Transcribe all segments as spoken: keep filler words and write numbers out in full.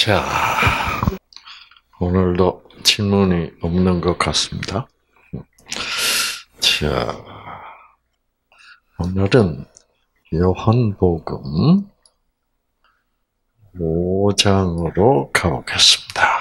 자, 오늘도 질문이 없는 것 같습니다. 자, 오늘은 요한복음 오 장으로 가보겠습니다.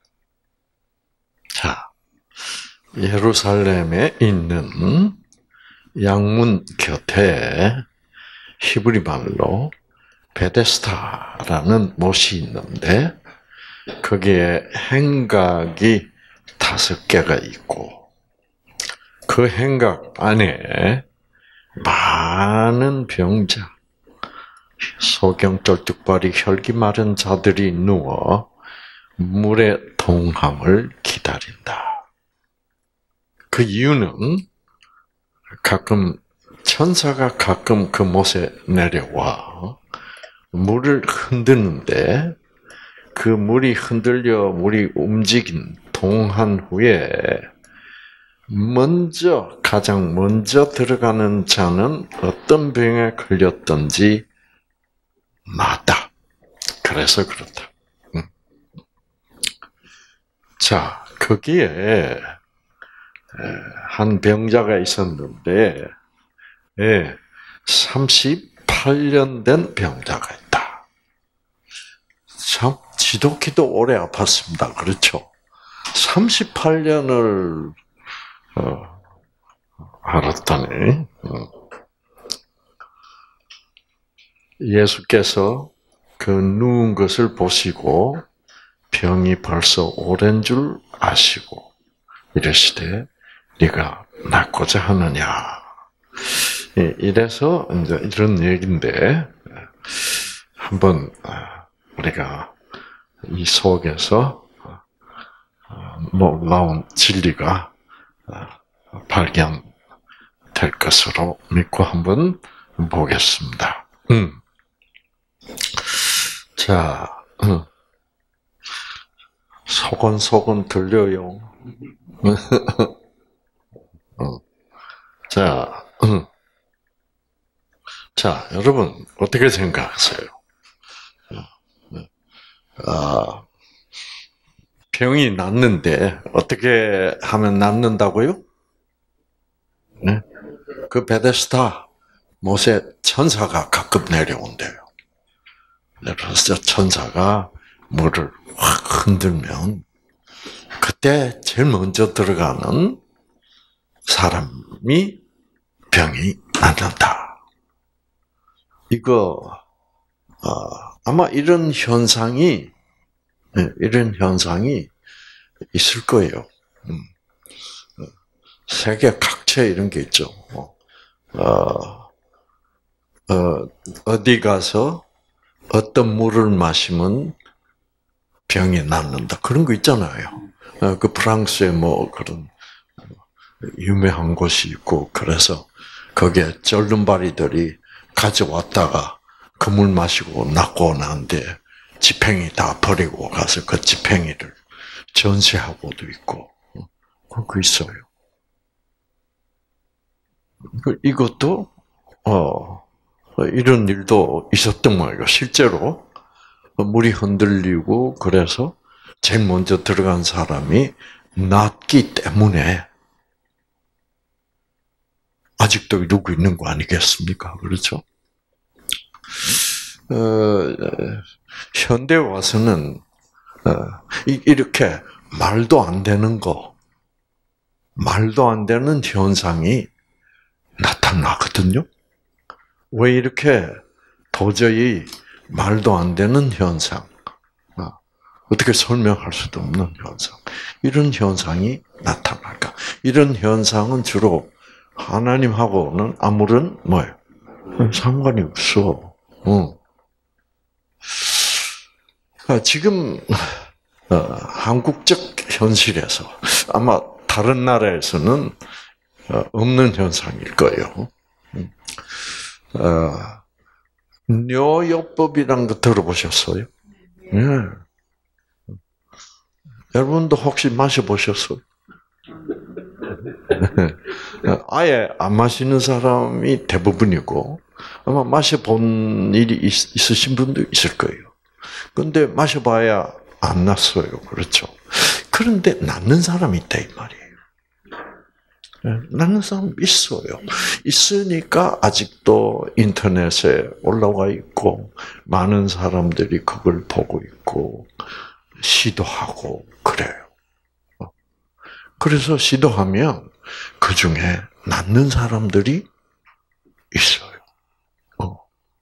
자, 예루살렘에 있는 양문 곁에 히브리 말로 베데스다라는 못이 있는데 거기에 행각이 다섯 개가 있고 그 행각 안에 많은 병자, 소경 쫄뚝발이 혈기 마른 자들이 누워 물의 동함을 기다린다. 그 이유는 가끔 천사가 가끔 그 못에 내려와 물을 흔드는데 그 물이 흔들려 물이 움직인 동한 후에 먼저 가장 먼저 들어가는 자는 어떤 병에 걸렸든지 낫다. 그래서 그렇다. 자, 거기에 한 병자가 있었는데 삼십팔 년 된 병자가 있다. 참 지독히도 오래 아팠습니다. 그렇죠? 삼십팔 년을 어, 알았다니. 예수께서 그 누운 것을 보시고 병이 벌써 오랜 줄 아시고 이러시되 네가 낫고자 하느냐. 이래서 이제 이런 얘기인데 한번 우리가 이 속에서 놀라운 진리가 발견될 것으로 믿고 한번 보겠습니다. 음. 자, 음. 소곤소곤 들려요. 음. 자, 음. 자, 여러분 어떻게 생각하세요? 아, 병이 낫는데 어떻게 하면 낫는다고요? 네? 그 베데스다 못에 천사가 가끔 내려온대요. 그래서 천사가 물을 확 흔들면 그때 제일 먼저 들어가는 사람이 병이 낫는다. 이거 어, 아마 이런 현상이 이런 현상이 있을 거예요. 음. 세계 각처에 이런 게 있죠. 어, 어, 어디 가서 어떤 물을 마시면 병이 낫는다. 그런 거 있잖아요. 어, 그 프랑스에 뭐 그런 유명한 곳이 있고 그래서 거기에 절름발이들이 가져왔다가 그 물 마시고 낫고 나는데 지팽이 다 버리고 가서 그 지팽이를 전시하고도 있고 그거 있어요. 이것도 어 이런 일도 있었던 거예요. 실제로 물이 흔들리고 그래서 제일 먼저 들어간 사람이 낫기 때문에 아직도 이러고 있는 거 아니겠습니까? 그렇죠? 어, 현대 와서는 어, 이렇게 말도 안 되는 거, 말도 안 되는 현상이 나타나거든요. 왜 이렇게 도저히 말도 안 되는 현상, 어, 어떻게 설명할 수도 없는 현상, 이런 현상이 나타날까? 이런 현상은 주로 하나님하고는 아무런 뭐예요? 상관이 없어. 어. 지금 어, 한국적 현실에서 아마 다른 나라에서는 어, 없는 현상일 거예요. 어, 뇨요법이라는 거 들어보셨어요? 네. 여러분도 혹시 마셔보셨어요? 아예 안 마시는 사람이 대부분이고 아마 마셔본 일이 있, 있으신 분도 있을 거예요. 근데 마셔봐야 안 났어요. 그렇죠? 그런데 낫는 사람이 있다 이 말이에요. 낫는 사람 있어요. 있으니까 아직도 인터넷에 올라와 있고 많은 사람들이 그걸 보고 있고 시도하고 그래요. 그래서 시도하면 그 중에 낫는 사람들이 있어요. 어.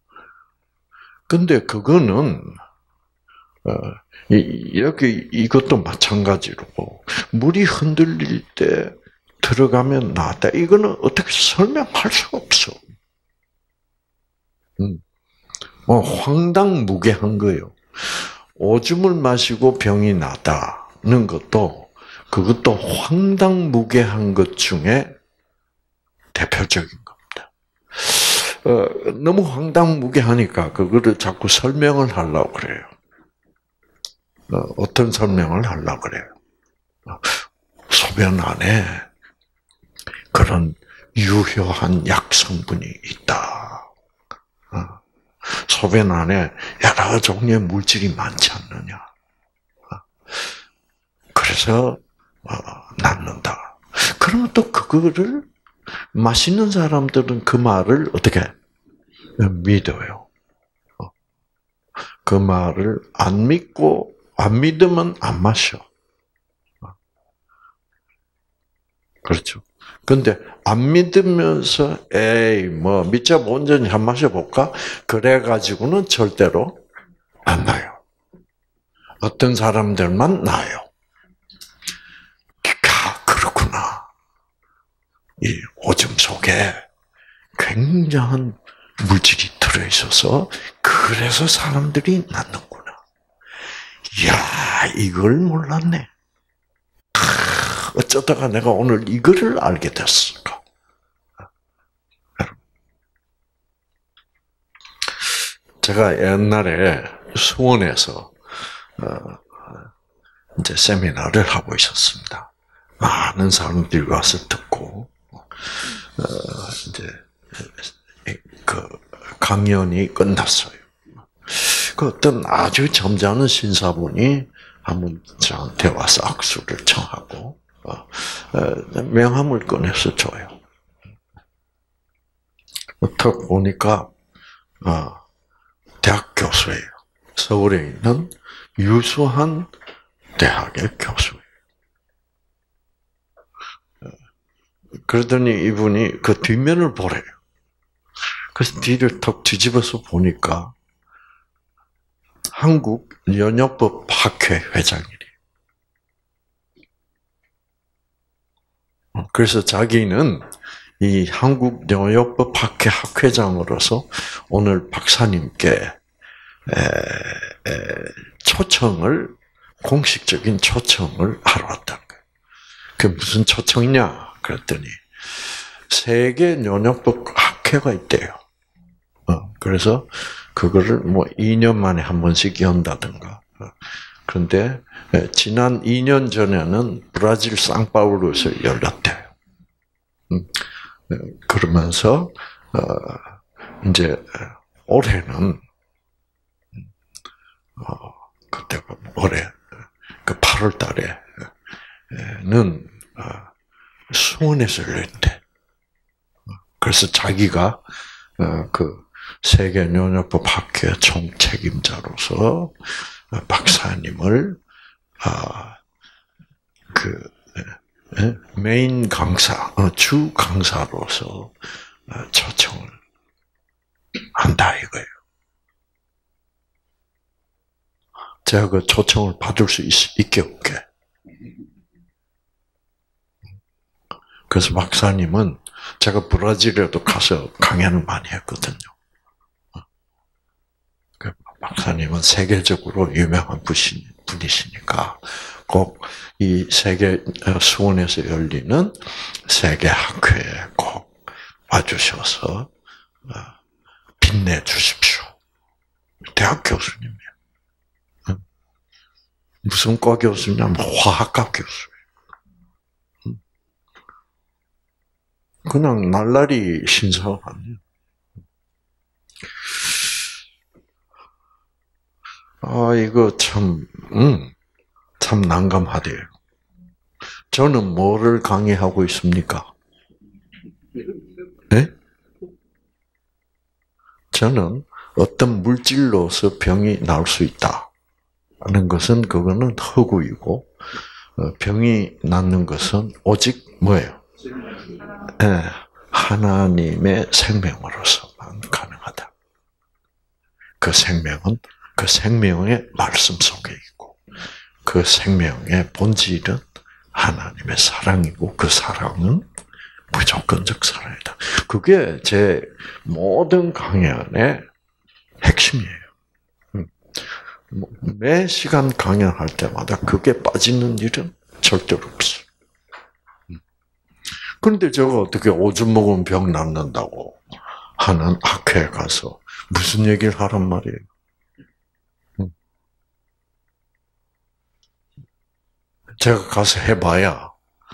근데 그거는 어, 이, 여기 이것도 마찬가지로 물이 흔들릴 때 들어가면 낫다. 이거는 어떻게 설명할 수 없어. 음. 어, 황당무계한 거예요. 오줌을 마시고 병이 나다는 것도 그것도 황당무계한 것 중에 대표적인 겁니다. 어, 너무 황당무계하니까 그거를 자꾸 설명을 하려고 그래요. 어, 어떤 설명을 하려고 그래요. 어, 소변 안에 그런 유효한 약 성분이 있다. 어, 소변 안에 여러 종류의 물질이 많지 않느냐. 어, 그래서 어, 낫는다. 그러면 또 그거를 마시는 사람들은 그 말을 어떻게 믿어요. 어, 그 말을 안 믿고 안 믿으면 안 마셔. 어, 그렇죠. 근데 안 믿으면서 에이 뭐 믿자 온전히 한 마셔볼까? 그래 가지고는 절대로 안 나요. 어떤 사람들만 나요. 아, 그렇구나. 이 오줌 속에 굉장한 물질이 들어있어서 그래서 사람들이 낫는구나. 이야, 이걸 몰랐네. 어쩌다가 내가 오늘 이거를 알게 됐을까? 제가 옛날에 수원에서 이제 세미나를 하고 있었습니다. 많은 사람들이 와서 듣고 이제 그 강연이 끝났어요. 그 어떤 아주 점잖은 신사분이 한번 저한테 와서 악수를 청하고 명함을 꺼내서 줘요. 딱 보니까 대학 교수예요. 서울에 있는 유수한 대학의 교수예요. 그러더니 이분이 그 뒷면을 보래요. 그래서 뒤를 턱 뒤집어서 보니까 한국 연역법 학회 회장이래. 그래서 자기는 이 한국 연역법 학회 학회장으로서 오늘 박사님께 에, 에, 초청을 공식적인 초청을 하러 왔다는 거예요. 그게 무슨 초청이냐? 그랬더니 세계 연역법 학회가 있대요. 어, 그래서 그거를 뭐 이 년 만에 한 번씩 연다든가. 그런데 지난 이 년 전에는 브라질 상파울루에서 열렸대요. 그러면서 이제 올해는 그때가 올해 그 팔월 달에는 수원에서 열렸대. 그래서 자기가 그 세계 연역법 학회 총책임자로서 박사님을 그 메인 강사, 주 강사로서 초청을 한다 이거예요. 제가 그 초청을 받을 수 있, 있게 없게. 그래서 박사님은 제가 브라질에도 가서 강연을 많이 했거든요. 박사님은 세계적으로 유명한 분이시니까 꼭 이 세계 수원에서 열리는 세계 학회에 꼭 와주셔서 빛내 주십시오. 대학 교수님이에요. 무슨 과 교수냐면 화학과 교수예요. 그냥 날라리 신사가 아니에요. 아, 이거 참, 음, 참 난감하대요. 저는 뭐를 강의하고 있습니까? 네? 저는 어떤 물질로서 병이 나올 수 있다 하는 것은 그거는 허구이고, 병이 낫는 것은 오직 뭐예요? 네, 하나님의 생명으로서만 가능하다. 그 생명은 그 생명의 말씀 속에 있고, 그 생명의 본질은 하나님의 사랑이고, 그 사랑은 무조건적 사랑이다. 그게 제 모든 강연의 핵심이에요. 매 시간 강연할 때마다 그게 빠지는 일은 절대로 없어요. 그런데 제가 어떻게 오줌 먹으면 병 낫는다고 하는 학회에 가서 무슨 얘기를 하란 말이에요. 제가 가서 해봐야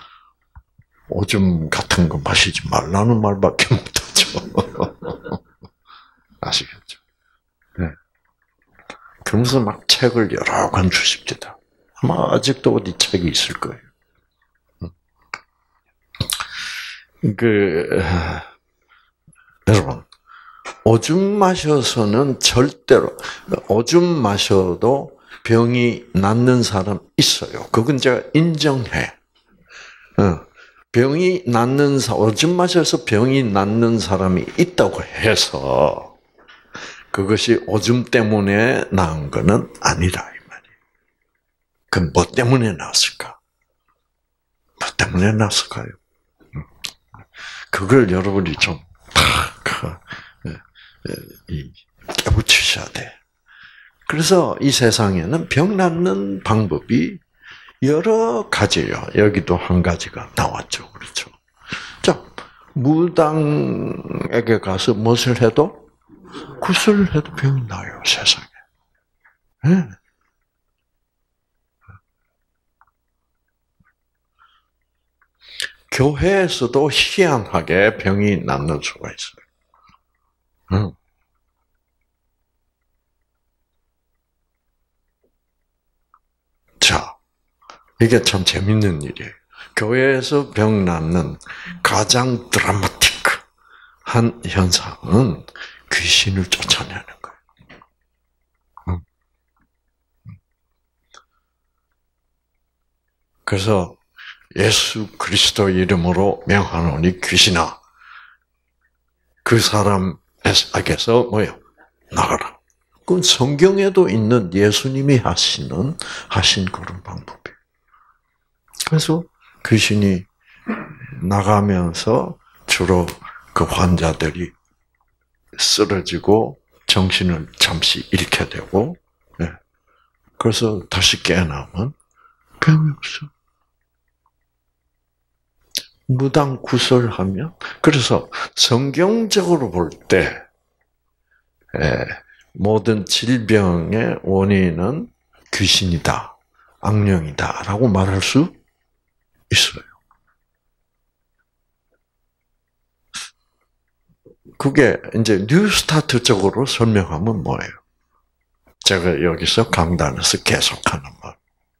오줌 같은 거 마시지 말라는 말밖에 못하죠. 아시겠죠? 네. 그러면서 막 책을 여러 권 주십니다. 아마 아직도 어디 책이 있을 거예요. 그, 여러분, 오줌 마셔서는 절대로, 오줌 마셔도 병이 낫는 사람 있어요. 그건 제가 인정해. 병이 낫는, 오줌 마셔서 병이 낫는 사람이 있다고 해서 그것이 오줌 때문에 나은 것은 아니라, 이 말이에요. 그럼 뭐 때문에 나았을까? 뭐 때문에 나았을까요? 그걸 여러분이 좀, 탁, 깨우치셔야 돼. 그래서 이 세상에는 병 낫는 방법이 여러 가지예요. 여기도 한 가지가 나왔죠. 그렇죠. 자, 무당에게 가서 무엇을 해도, 굿을 해도 병이 나요, 세상에. 네. 교회에서도 희한하게 병이 낫는 수가 있어요. 응. 자, 이게 참 재밌는 일이에요. 교회에서 병 낫는 가장 드라마틱한 현상은 귀신을 쫓아내는 거예요. 응. 그래서 예수 그리스도 이름으로 명하노니 귀신아, 그 사람에게서 뭐요? 나가라. 그건 성경에도 있는 예수님이 하시는 하신 그런 방법이에요. 그래서 귀신이 나가면서 주로 그 환자들이 쓰러지고 정신을 잠시 잃게 되고, 그래서 다시 깨어나면 병이 없어. 무당 구설하면, 그래서 성경적으로 볼 때 모든 질병의 원인은 귀신이다, 악령이다라고 말할 수 있어요. 그게 이제 뉴스타트적으로 설명하면 뭐예요? 제가 여기서 강단에서 계속하는 말.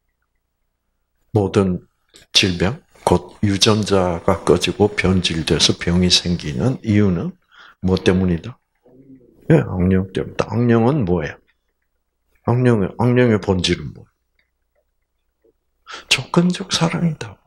모든 질병, 곧 유전자가 꺼지고 변질돼서 병이 생기는 이유는 뭐 때문이다? 예, 네, 악령 때문이다. 악령은 뭐예요? 악령의, 악령의 본질은 뭐예요? 조건적 사랑이다.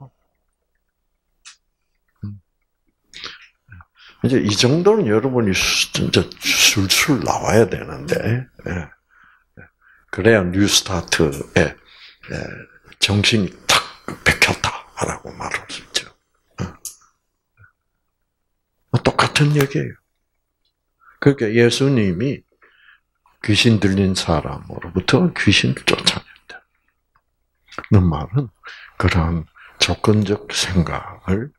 이제 이 정도는 여러분이 진짜 술술 나와야 되는데, 그래야 뉴스타트에 정신이 탁 백혔다라고 말할 수 있죠. 똑같은 얘기예요. 그러니까 예수님이 귀신 들린 사람으로부터 귀신을 쫓아낸다. 그 말은 그런 조건적 생각을,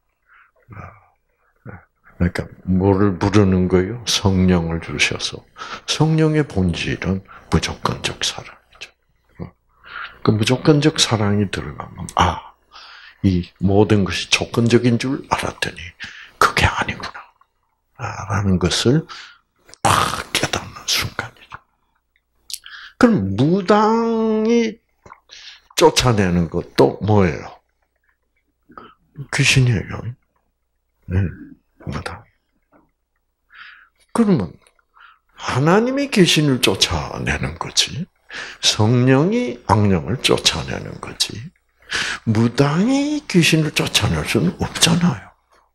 그러니까 뭐를 부르는 거예요? 성령을 주셔서. 성령의 본질은 무조건적 사랑이죠. 그 무조건적 사랑이 들어가면, 아, 이 모든 것이 조건적인 줄 알았더니 그게 아니구나 라는 것을 딱 깨닫는 순간이죠. 그럼 무당이 쫓아내는 것도 뭐예요? 귀신이에요. 네, 무당. 그러면 하나님이 귀신을 쫓아내는 거지. 성령이 악령을 쫓아내는 거지. 무당이 귀신을 쫓아낼 수는 없잖아요.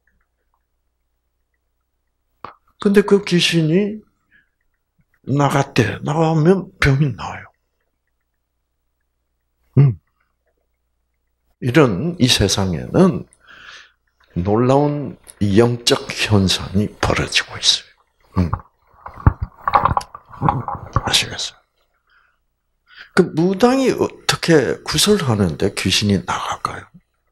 근데 그 귀신이 나갔대. 나가면 병이 나요. 음. 이런 이 세상에는 놀라운 영적 현상이 벌어지고 있어요. 음. 아시겠어요? 그 무당이 어떻게 구설하는데 귀신이 나갈까요?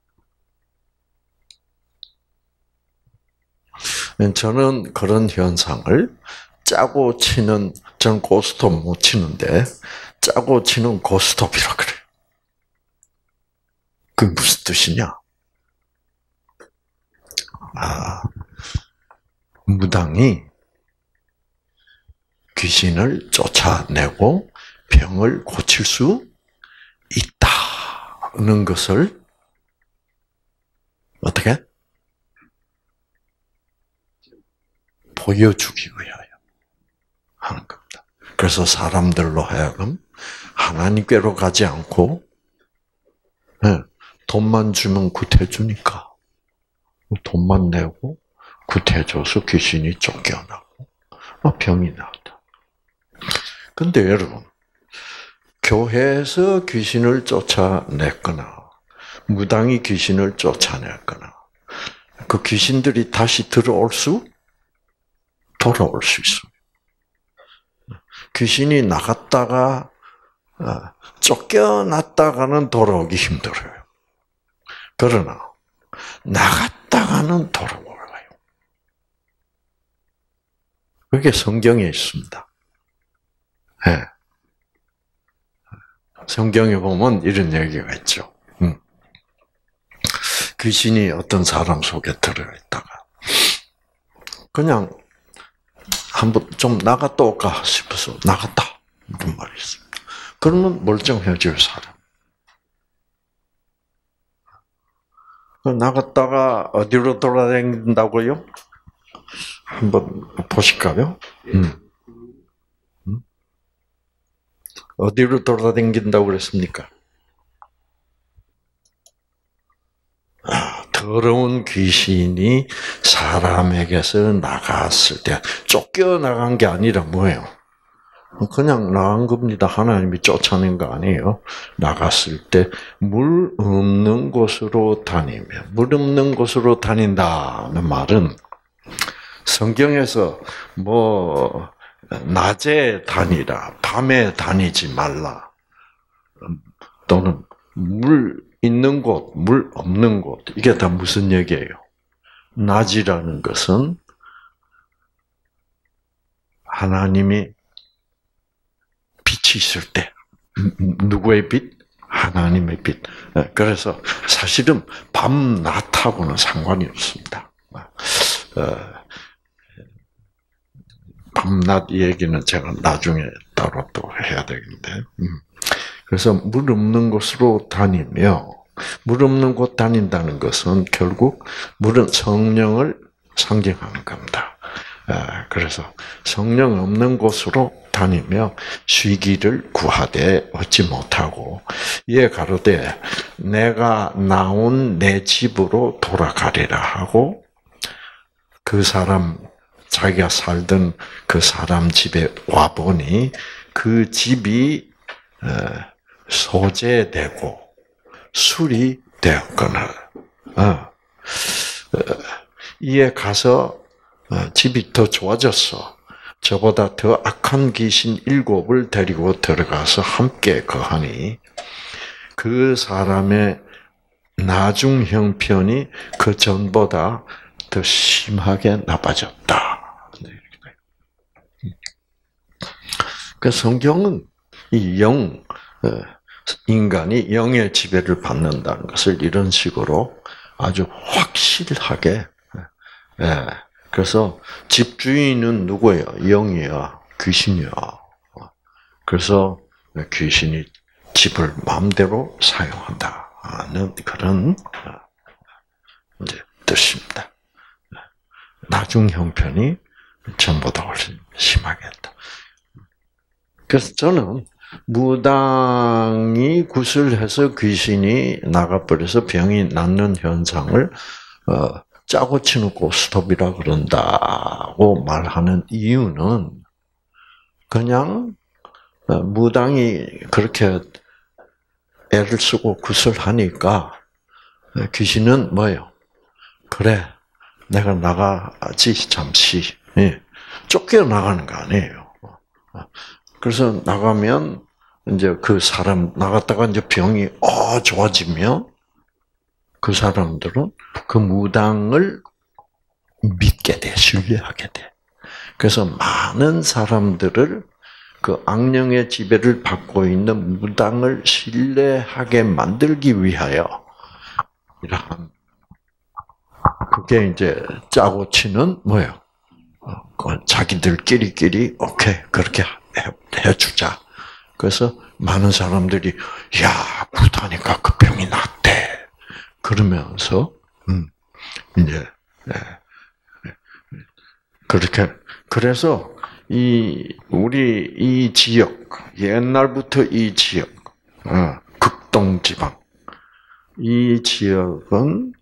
저는 그런 현상을 짜고 치는, 저는 고스톱 못 치는데, 짜고 치는 고스톱이라 그래요. 그게 무슨 뜻이냐? 아, 무당이 귀신을 쫓아내고 병을 고칠 수 있다는 것을 어떻게? 보여주기 위하여 하는 겁니다. 그래서 사람들로 하여금 하나님께로 가지 않고 돈만 주면 구태주니까 돈만 내고 구태줘서 귀신이 쫓겨나고 병이 나왔다. 근데 여러분, 교회에서 귀신을 쫓아냈거나 무당이 귀신을 쫓아냈거나 그 귀신들이 다시 들어올 수 돌아올 수 있어요. 귀신이 나갔다가 쫓겨났다가는 돌아오기 힘들어요. 그러나 나갔다가는 돌아와요. 그게 성경에 있습니다. 네. 성경에 보면 이런 얘기가 있죠. 음. 귀신이 어떤 사람 속에 들어있다가 그냥 한번 좀 나갔다 올까 싶어서 나갔다. 이런 말이 있어요. 그러면 멀쩡해질 사람. 나갔다가 어디로 돌아다닌다고요? 한번 보실까요? 음. 음? 어디로 돌아다닌다고 그랬습니까? 아, 더러운 귀신이 사람에게서 나갔을 때 쫓겨나간 게 아니라 뭐예요? 그냥 나간 겁니다. 하나님이 쫓아낸 거 아니에요. 나갔을 때 물 없는 곳으로 다니며, 물 없는 곳으로 다닌다는 말은 성경에서 뭐 낮에 다니라, 밤에 다니지 말라, 또는 물 있는 곳, 물 없는 곳, 이게 다 무슨 얘기예요? 낮이라는 것은 하나님이 빛이 있을 때, 누구의 빛? 하나님의 빛. 그래서 사실은 밤, 낮하고는 상관이 없습니다. 밤, 낮 얘기는 제가 나중에 따로 또 해야 되겠는데. 그래서 물 없는 곳으로 다니며, 물 없는 곳 다닌다는 것은 결국 물은 성령을 상징하는 겁니다. 그래서 성령 없는 곳으로 다니며 쉬기를 구하되 얻지 못하고 이에 가로되 내가 나온 내 집으로 돌아가리라 하고 그 사람 자기가 살던 그 사람 집에 와 보니 그 집이 소재되고 술이 되었거나 이에 가서 집이 더 좋아졌어. 저보다 더 악한 귀신 일곱을 데리고 들어가서 함께 거하니 그 사람의 나중 형편이 그 전보다 더 심하게 나빠졌다. 그 성경은 이 영, 인간이 영의 지배를 받는다는 것을 이런 식으로 아주 확실하게, 예. 그래서 집주인은 누구예요? 영이야, 귀신이야. 그래서 귀신이 집을 마음대로 사용한다는 그런 이제 뜻입니다. 나중 형편이 전보다 훨씬 심하겠다. 그래서 저는 무당이 구슬해서 귀신이 나가버려서 병이 낫는 현상을 어, 짜고 치놓고 스톱이라 그런다고 말하는 이유는 그냥 무당이 그렇게 애를 쓰고 구슬하니까 귀신은 뭐예요? 그래, 내가 나가지 잠시. 예. 쫓겨 나가는 거 아니에요. 그래서 나가면 이제 그 사람 나갔다가 이제 병이 어 좋아지면 그 사람들은 그 무당을 믿게 돼, 신뢰하게 돼. 그래서 많은 사람들을 그 악령의 지배를 받고 있는 무당을 신뢰하게 만들기 위하여 이러한 그게 이제 짜고 치는 뭐예요? 자기들끼리끼리 오케이 그렇게 해주자. 그래서 많은 사람들이 야 굿하니까 그 병이 낫대. 그러면서 음 이제 네, 네. 그렇게 그래서 이 우리 이 지역 옛날부터 이 지역 어, 극동 지방 이 지역은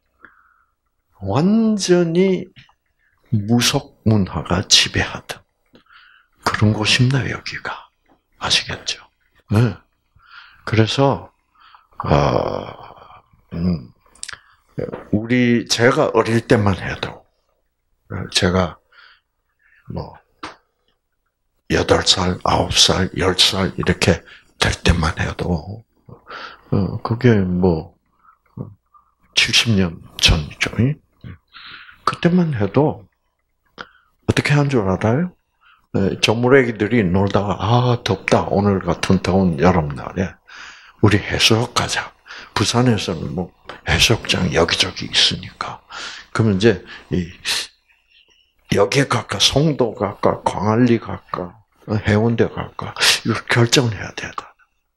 완전히 무속 문화가 지배하던 그런 곳입니다, 여기가. 아시겠죠? 네. 그래서, 어, 음, 우리, 제가 어릴 때만 해도, 제가, 뭐, 여덟 살, 아홉 살, 열 살, 이렇게 될 때만 해도, 어, 그게 뭐, 칠십 년 전이죠. 그때만 해도, 어떻게 한 줄 알아요? 조무래기들이 놀다가 아 덥다 오늘 같은 더운 여름날에 우리 해수욕 가자. 부산에서는 뭐 해수욕장 여기저기 있으니까 그러면 이제 이 여기에 갈까 송도 갈까 광안리 갈까 해운대 갈까 이걸 결정을 해야 되다.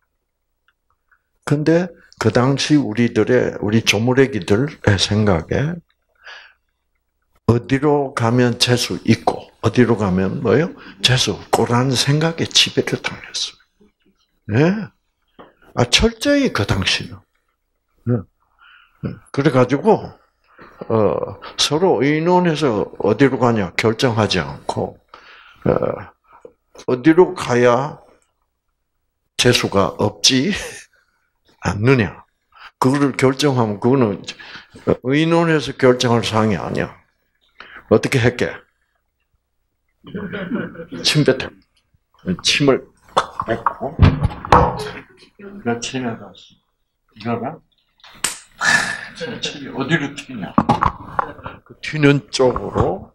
근데 그 당시 우리들의 우리 조무래기들의 생각에 어디로 가면 재수 있고 어디로 가면 뭐요? 재수 없고라는 생각에 지배를 당했어요. 네. 아 철저히 그 당시는. 네. 그래가지고 어, 서로 의논해서 어디로 가냐 결정하지 않고 어, 어디로 가야 재수가 없지 않느냐. 그거를 결정하면 그거는 의논해서 결정할 사항이 아니야. 어떻게 했게? 침 뱉어. 침을 뱉고, 그 침에다, 이거가, 침이 어디로 튀냐? 그 튀는 쪽으로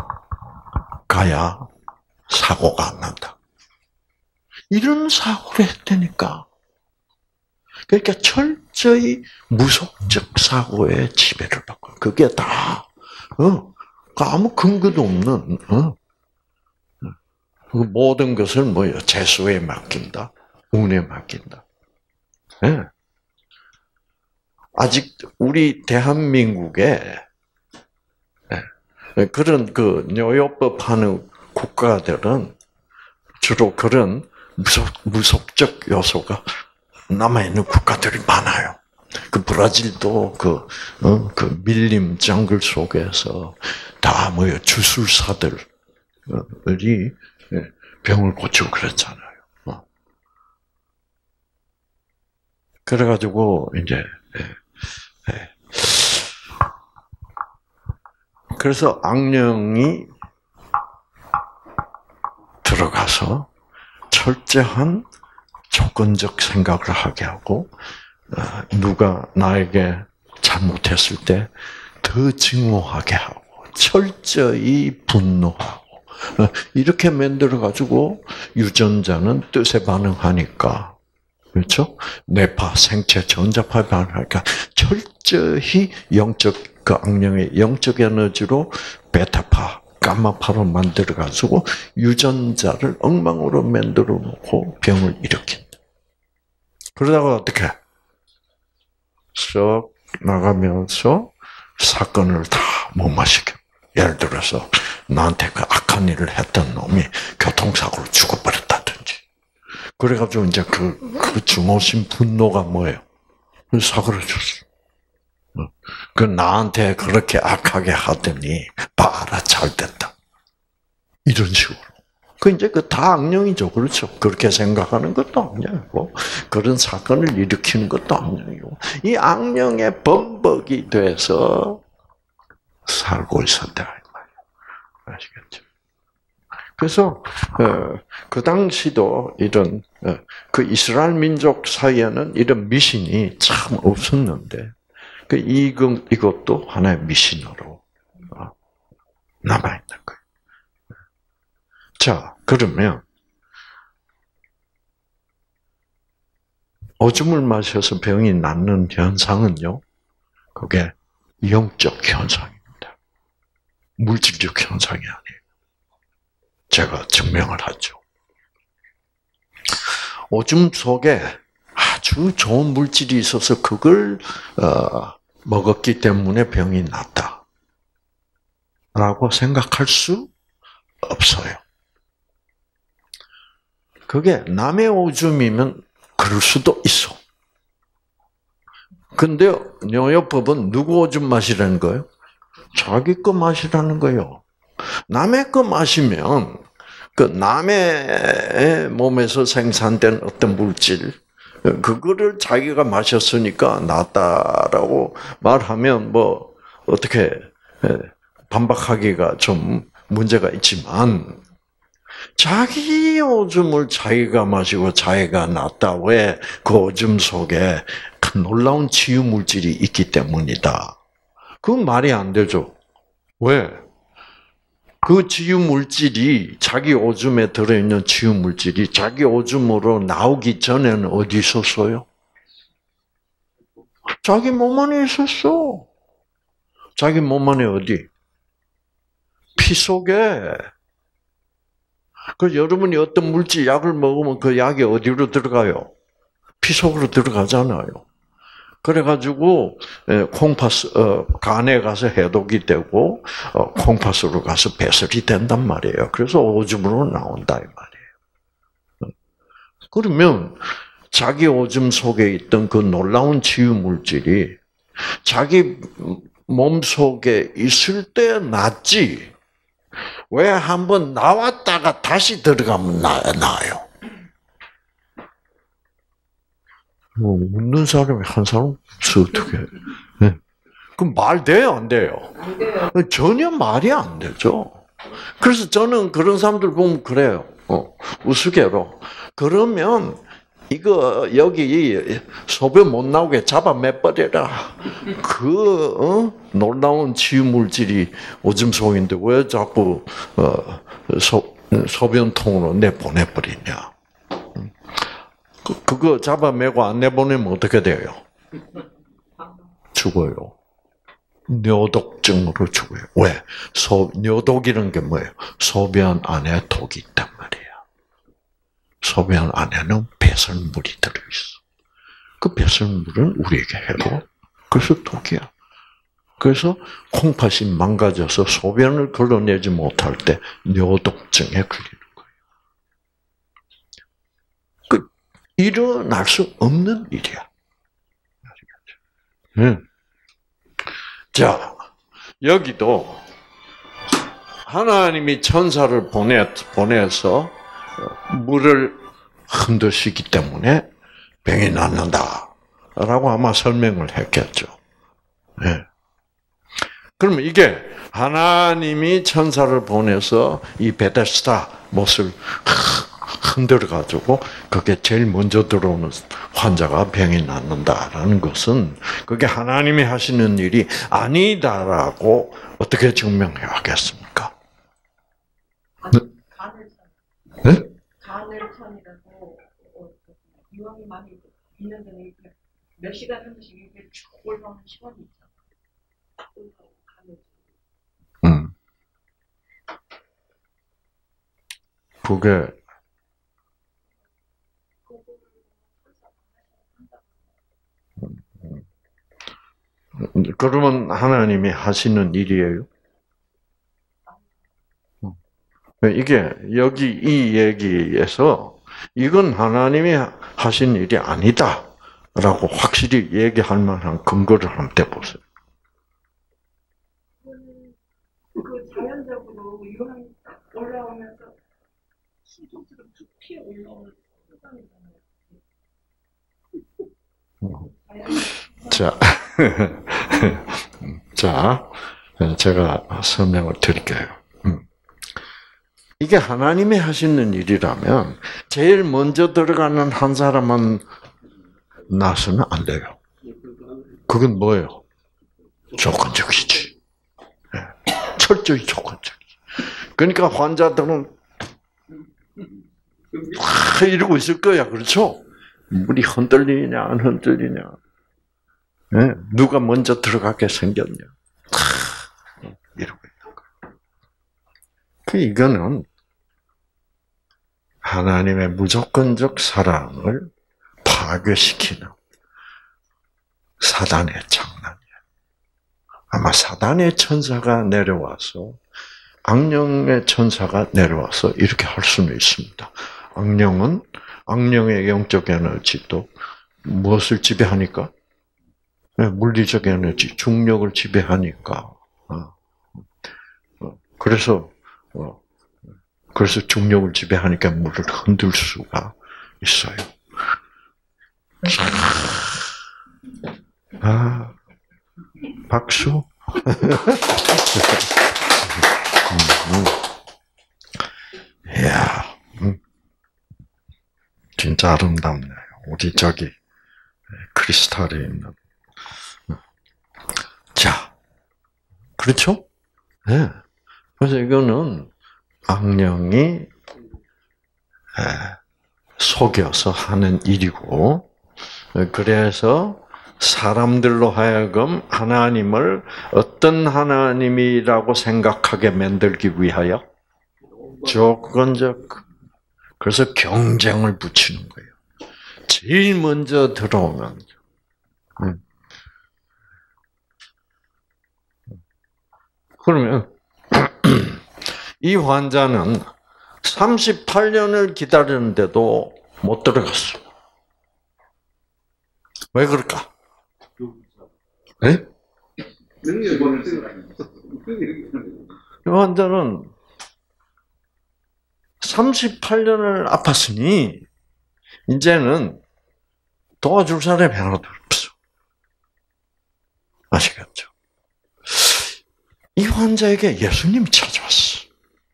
가야 사고가 안 난다. 이런 사고를 했다니까. 그러니까 철저히 무속적 사고에 지배를 받고, 그게 다, 어, 아무 근거도 없는, 어? 모든 것을 뭐예요? 재수에 맡긴다, 운에 맡긴다. 네. 아직 우리 대한민국에 네. 그런 그 뇨요법 하는 국가들은 주로 그런 무속, 무속적 요소가 남아있는 국가들이 많아요. 그 브라질도 그, 어, 그 밀림 정글 속에서 다 뭐예요? 주술사들이 병을 고치고 그랬잖아요. 어. 그래가지고, 이제, 예, 예. 그래서 악령이 들어가서 철저한 조건적 생각을 하게 하고, 누가 나에게 잘못했을 때 더 증오하게 하고 철저히 분노하고 이렇게 만들어 가지고 유전자는 뜻에 반응하니까 그렇죠? 뇌파 생체 전자파에 반응하니까 철저히 영적 그 악령의 영적 에너지로 베타파 감마파로 만들어 가지고 유전자를 엉망으로 만들어 놓고 병을 일으킨다. 그러다가 어떻게 쏙 나가면서 사건을 다 못 마시게. 예를 들어서 나한테 그 악한 일을 했던 놈이 교통사고로 죽어버렸다든지. 그래가지고 이제 그, 그 중오신 분노가 뭐예요? 사고를 줬어. 그 나한테 그렇게 악하게 하더니 봐라 잘 됐다. 이런 식으로. 그 이제 그 다 악령이죠, 그렇죠? 그렇게 생각하는 것도 악령이고 그런 사건을 일으키는 것도 악령이고 이 악령의 범벅이 돼서 살고 있었다 이 말이에요. 아시겠죠? 그래서 그 당시도 이런 그 이스라엘 민족 사이에는 이런 미신이 참 없었는데 그 이것 이것도 하나의 미신으로 남아 있는 거예요. 자, 그러면 오줌을 마셔서 병이 낫는 현상은요, 그게 영적 현상입니다. 물질적 현상이 아니에요. 제가 증명을 하죠. 오줌 속에 아주 좋은 물질이 있어서 그걸 어, 먹었기 때문에 병이 낫다. 라고 생각할 수 없어요. 그게 남의 오줌이면 그럴 수도 있어. 근데 뇨요법은 누구 오줌 마시라는 거예요? 자기 거 마시라는 거예요. 남의 거 마시면 그 남의 몸에서 생산된 어떤 물질 그거를 자기가 마셨으니까 낫다라고 말하면 뭐 어떻게 반박하기가 좀 문제가 있지만 자기 오줌을 자기가 마시고 자기가 낫다. 왜? 그 오줌 속에 큰 놀라운 치유 물질이 있기 때문이다. 그건 말이 안 되죠. 왜? 그 치유 물질이 자기 오줌에 들어있는 치유 물질이 자기 오줌으로 나오기 전에는 어디 있었어요? 자기 몸 안에 있었어. 자기 몸 안에 어디? 피 속에. 그 여러분이 어떤 물질 약을 먹으면 그 약이 어디로 들어가요? 피 속으로 들어가잖아요. 그래가지고 콩팥 어, 간에 가서 해독이 되고 어, 콩팥으로 가서 배설이 된단 말이에요. 그래서 오줌으로 나온다 이 말이에요. 그러면 자기 오줌 속에 있던 그 놀라운 치유 물질이 자기 몸 속에 있을 때 낫지. 왜 한번 나왔다가 다시 들어가면 나, 나아요? 뭐, 웃는 사람이 한 사람 없어, 어떻게. 네. 그럼 말 돼요, 안 돼요? 안 돼요. 전혀 말이 안 되죠. 그래서 저는 그런 사람들 보면 그래요. 어, 우스개로. 그러면, 이거, 여기, 소변 못 나오게 잡아 매버려라. 그, 어? 놀라운 치유물질이 오줌 속인데 왜 자꾸, 어, 소, 소변통으로 내보내버리냐. 그, 그거 잡아매고 안 내보내면 어떻게 돼요? 죽어요. 뇨독증으로 죽어요. 왜? 소, 뇨독이라는 게 뭐예요? 소변 안에 독이 있단 말이에요. 소변 안에는 배설물이 들어있어. 그 배설물은 우리에게 해로. 그래서 독이야. 그래서 콩팥이 망가져서 소변을 걸러내지 못할 때 뇨독증에 걸리는 거예요. 그 일어날 수 없는 일이야. 응. 자, 여기도 하나님이 천사를 보내, 보내서 물을 흔드시기 때문에 병이 낫는다. 라고 아마 설명을 했겠죠. 네. 그러면 이게 하나님이 천사를 보내서 이 베데스다 못을 흔들어가지고 그게 제일 먼저 들어오는 환자가 병이 낫는다라는 것은 그게 하나님이 하시는 일이 아니다라고 어떻게 증명하겠습니까? 네? 네? 간헐천이라고 이왕이 많이 있는 데는 몇 시간 한 번씩 이렇게 쭉 올라오는 시간이 있잖아. 음. 그게 그러면 하나님이 하시는 일이에요? 이게 여기 이 얘기에서 이건 하나님이 하신 일이 아니다라고 확실히 얘기할 만한 근거를 한번 대보세요. 그 자연적으로 유황이 딱 올라오면서 수도처럼 툭 튀어 올라오는 순간이잖아요. 자, 자, 제가 설명을 드릴게요. 이게 하나님이 하시는 일이라면 제일 먼저 들어가는 한 사람은 나서는 안 돼요. 그건 뭐예요? 조건적이지. 철저히 조건적이지. 그러니까 환자들은 막 이러고 있을 거야. 그렇죠? 물이 흔들리냐 안 흔들리냐. 누가 먼저 들어가게 생겼냐. 이러고 있는 거야. 그 이거는 하나님의 무조건적 사랑을 파괴시키는 사단의 장난이에요. 아마 사단의 천사가 내려와서 악령의 천사가 내려와서 이렇게 할 수는 있습니다. 악령은 악령의 영적 에너지도 무엇을 지배하니까? 물리적 에너지, 중력을 지배하니까. 그래서 그래서 중력을 지배하니까 물을 흔들 수가 있어요. 아, 박수. 이야, 음. 진짜 아름답네요. 우리 저기 크리스탈이 있는. 자, 그렇죠? 네. 그래서 이거는 악령이 속여서 하는 일이고, 그래서 사람들로 하여금 하나님을 어떤 하나님이라고 생각하게 만들기 위하여 조건적, 그래서 경쟁을 붙이는 거예요. 제일 먼저 들어오면. 그러면 이 환자는 삼십팔 년을 기다렸는데도 못 들어갔어. 왜 그럴까? 네? 이 환자는 삼십팔 년을 아팠으니 이제는 도와줄 사람이 하나도 없어. 아시겠죠? 이 환자에게 예수님이 찾아왔어.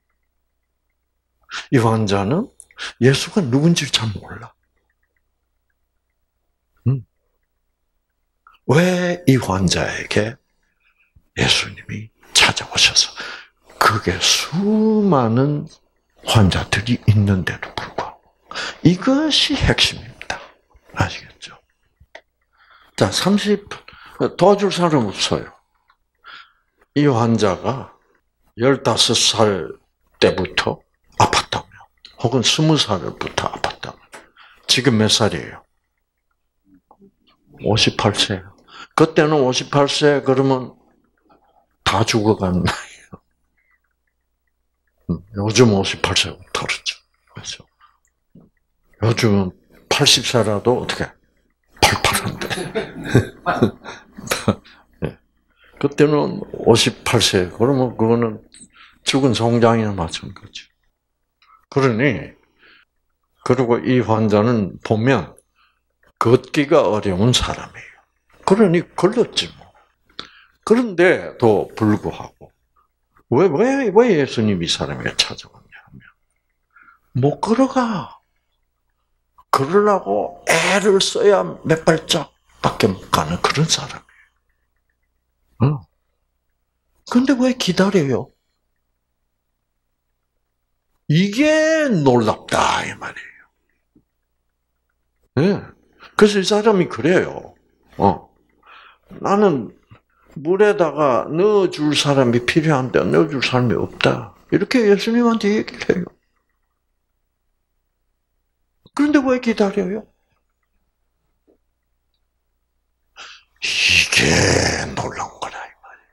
이 환자는 예수가 누군지 잘 몰라. 음. 왜 이 환자에게 예수님이 찾아오셔서 그게 수많은 환자들이 있는데도 불구하고 이것이 핵심입니다. 아시겠죠? 자, 삼십 도와줄 사람 없어요. 이 환자가 열다섯 살 때부터 아팠다면, 혹은 스무 살부터 아팠다면, 지금 몇 살이에요? 오십팔 세예요. 그때는 오십팔 세 그러면 다 죽어가는 나이에요. 요즘 오십팔 세고 다르죠. 그렇죠? 요즘은 팔십 세라도 어떻게 팔팔한데. 그때는 오십팔 세. 그러면 그거는 죽은 송장이나 마찬가지. 그러니, 그리고 이 환자는 보면 걷기가 어려운 사람이에요. 그러니 걸렸지 뭐. 그런데도 불구하고 왜, 왜, 왜 예수님이 이 사람에게 찾아왔냐 하면 못 걸어가. 걸으려고 애를 써야 몇 발짝밖에 못 가는 그런 사람이에요. 어. 근데 왜 기다려요? 이게 놀랍다 이 말이에요. 네. 그래서 이 사람이 그래요. 어. 나는 물에다가 넣어줄 사람이 필요한데 넣어줄 사람이 없다. 이렇게 예수님한테 얘기를 해요. 그런데 왜 기다려요? 이게 놀라운 거라 이 말이에요.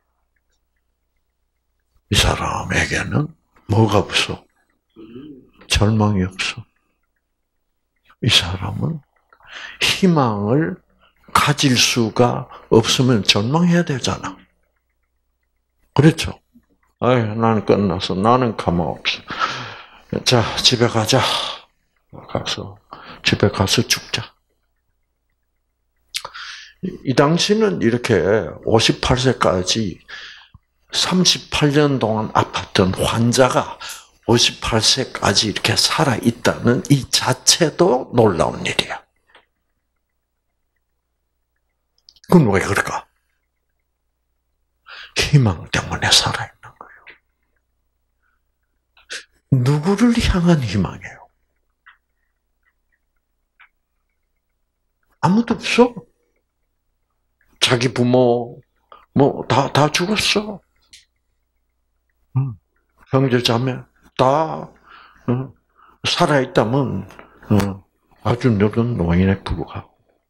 이 사람에게는 뭐가 없어? 절망이 없어. 이 사람은 희망을 가질 수가 없으면 절망해야 되잖아. 그렇죠? 아이, 나는 끝났어. 나는 가망 없어. 자, 집에 가자. 가서, 집에 가서 죽자. 이 당시는 이렇게 오십팔 세까지 삼십팔 년 동안 아팠던 환자가 오십팔 세까지 이렇게 살아있다는 이 자체도 놀라운 일이야. 그건 왜 그럴까? 희망 때문에 살아있는 거예요. 누구를 향한 희망이에요? 아무도 없어. 자기 부모, 뭐, 다, 다 죽었어. 응. 형제, 자매, 다, 응. 살아있다면, 응. 아주 늙은 노인에 불과하고.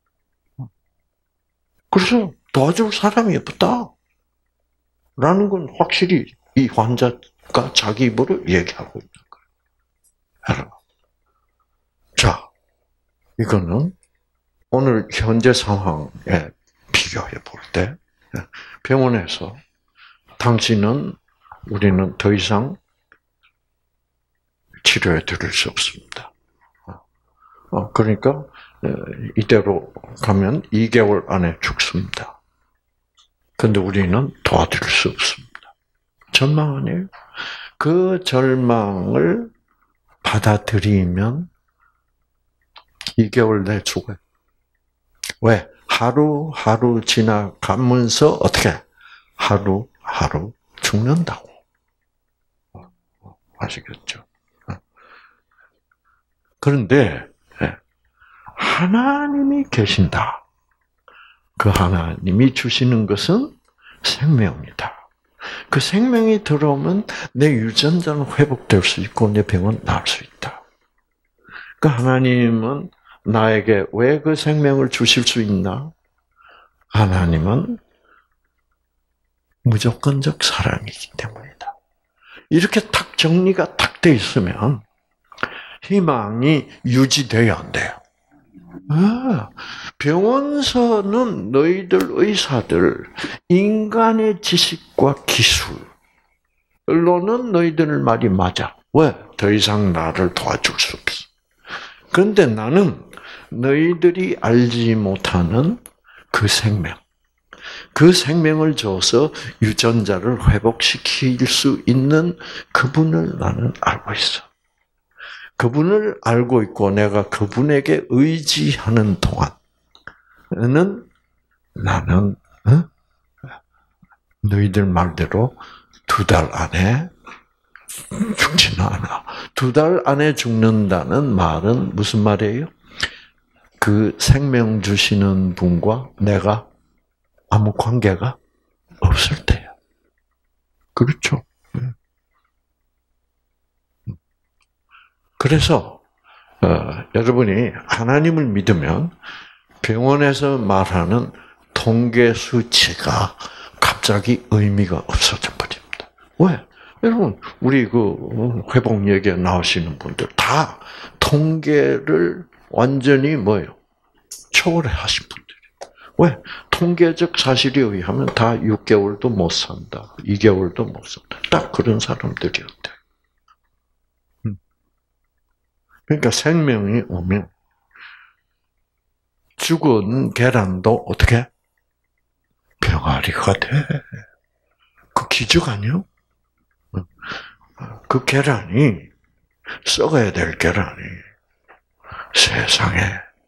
그래서 도와줄 사람이 없다. 라는 건 확실히 이 환자가 자기 입으로 얘기하고 있는 거예요. 자, 이거는 오늘 현재 상황에 비교해 볼 때, 병원에서 당신은 우리는 더 이상 치료해 드릴 수 없습니다. 그러니까 이대로 가면 이 개월 안에 죽습니다. 근데 우리는 도와드릴 수 없습니다. 절망 아니에요? 그 절망을 받아들이면 이 개월 내에 죽어요. 왜? 하루하루 지나가면서 어떻게? 하루하루 죽는다고. 아시겠죠? 그런데 하나님이 계신다. 그 하나님이 주시는 것은 생명이다. 그 생명이 들어오면 내 유전자는 회복될 수 있고 내 병은 나을 수 있다. 그 하나님은 나에게 왜 그 생명을 주실 수 있나? 하나님은 무조건적 사랑이기 때문이다. 이렇게 탁 정리가 탁 돼 있으면 희망이 유지돼야 안 돼요. 아, 병원서는 너희들 의사들 인간의 지식과 기술로는 너희들 말이 맞아. 왜? 더 이상 나를 도와줄 수 없어. 그런데 나는 너희들이 알지 못하는 그 생명, 그 생명을 줘서 유전자를 회복시킬 수 있는 그분을 나는 알고 있어. 그분을 알고 있고 내가 그분에게 의지하는 동안은 나는 어? 너희들 말대로 두 달 안에 죽지는 않아. 두 달 안에 죽는다는 말은 무슨 말이에요? 그 생명 주시는 분과 내가 아무 관계가 없을 때야. 그렇죠? 그래서 어, 여러분이 하나님을 믿으면 병원에서 말하는 통계 수치가 갑자기 의미가 없어져 버립니다. 왜? 여러분 우리 그 회복 얘기에 나오시는 분들 다 통계를 완전히 뭐예요? 초월하신 분들이에요. 왜? 통계적 사실에 의하면 다 육 개월도 못 산다, 이 개월도 못 산다. 딱 그런 사람들이었대. 그러니까 생명이 오면 죽은 계란도 어떻게? 병아리가 돼. 그 기적 아니요? 그 계란이 썩어야 될 계란이 세상에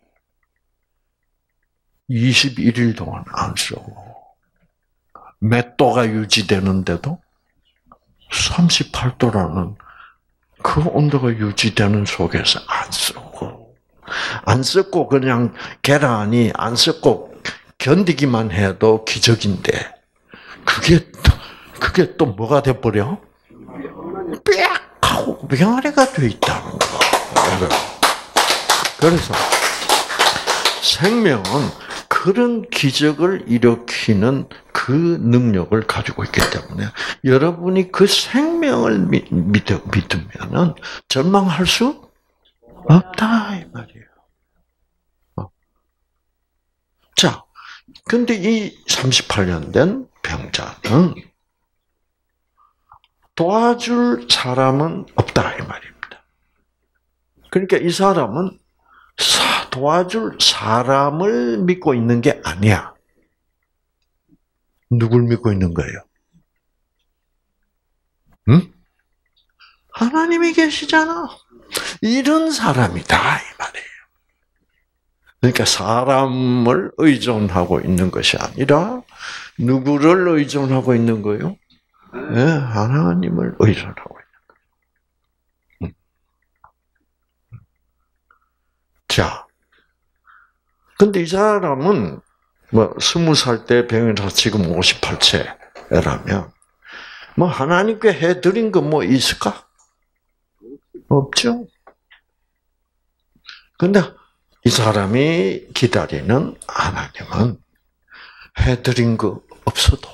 이십일 일 동안 안 썩어. 몇 도가 유지되는데도 삼십팔 도라는 그 온도가 유지되는 속에서 안 썩고, 안 썩고 그냥 계란이 안 썩고 견디기만 해도 기적인데, 그게 또, 그게 또 뭐가 돼버려? 빽! 하고 병아리가 돼 있다는 거예요. 그래서 생명은 그런 기적을 일으키는 그 능력을 가지고 있기 때문에 여러분이 그 생명을 믿, 믿으면은 절망할 수 없다 이 말이에요. 어. 자, 근데 이 삼십팔 년 된 병자는 도와줄 사람은 없다 이 말입니다. 그러니까 이 사람은 도와줄 사람을 믿고 있는 게 아니야. 누굴 믿고 있는 거예요? 응? 하나님이 계시잖아. 이런 사람이다 이 말이에요. 그러니까 사람을 의존하고 있는 것이 아니라 누구를 의존하고 있는 거예요? 네, 하나님을 의존하고 있는 거예요. 자, 근데 이 사람은 뭐 스무 살 때 병이라서 지금 오십팔 세라면 뭐 하나님께 해드린 거 뭐 있을까? 없죠. 근데 이 사람이 기다리는 하나님은 해드린 거 없어도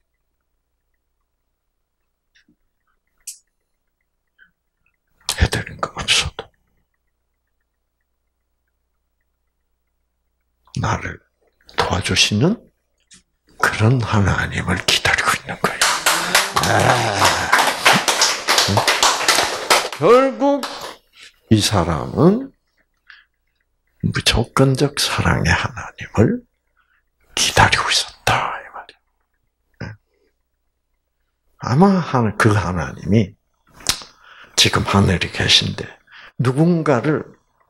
해드린 거 없어도 나를 도와주시는 그런 하나님을 기다리고 있는 거예요. 아, 결국 이 사람은 무조건적 사랑의 하나님을 기다리고 있었다 이 말이에요. 아마 그 하나님이 지금 하늘에 계신데 누군가를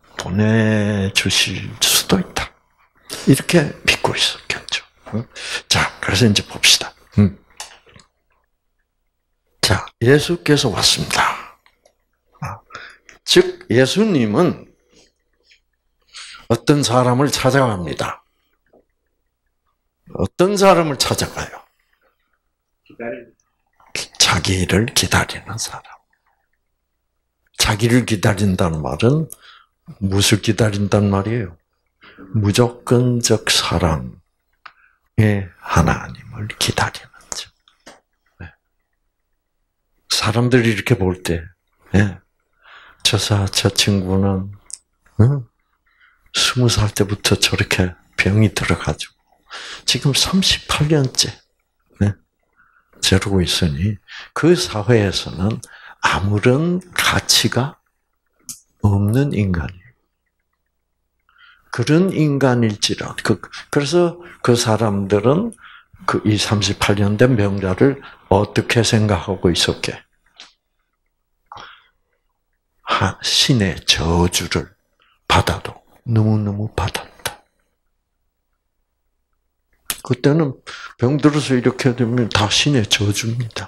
보내주실 수도 있다. 이렇게 믿고 있었겠죠. 자, 그래서 이제 봅시다. 자, 예수께서 왔습니다. 즉, 예수님은 어떤 사람을 찾아갑니다. 어떤 사람을 찾아가요? 기다리는. 자기를 기다리는 사람. 자기를 기다린다는 말은 무엇을 기다린다는 말이에요? 무조건적 사랑의 하나님을 기다리는 죠. 사람들이 이렇게 볼 때, 저, 사, 저 친구는, 응? 스무 살 때부터 저렇게 병이 들어가지고, 지금 삼십팔 년째, 네? 저러고 있으니, 그 사회에서는 아무런 가치가 없는 인간이에요. 그런 인간일지라. 그, 그래서 그 사람들은 그 이 삼십팔 년 된 병자를 어떻게 생각하고 있었게? 하, 신의 저주를 받아도 너무너무 받았다. 그때는 병 들어서 이렇게 되면 다 신의 저주입니다.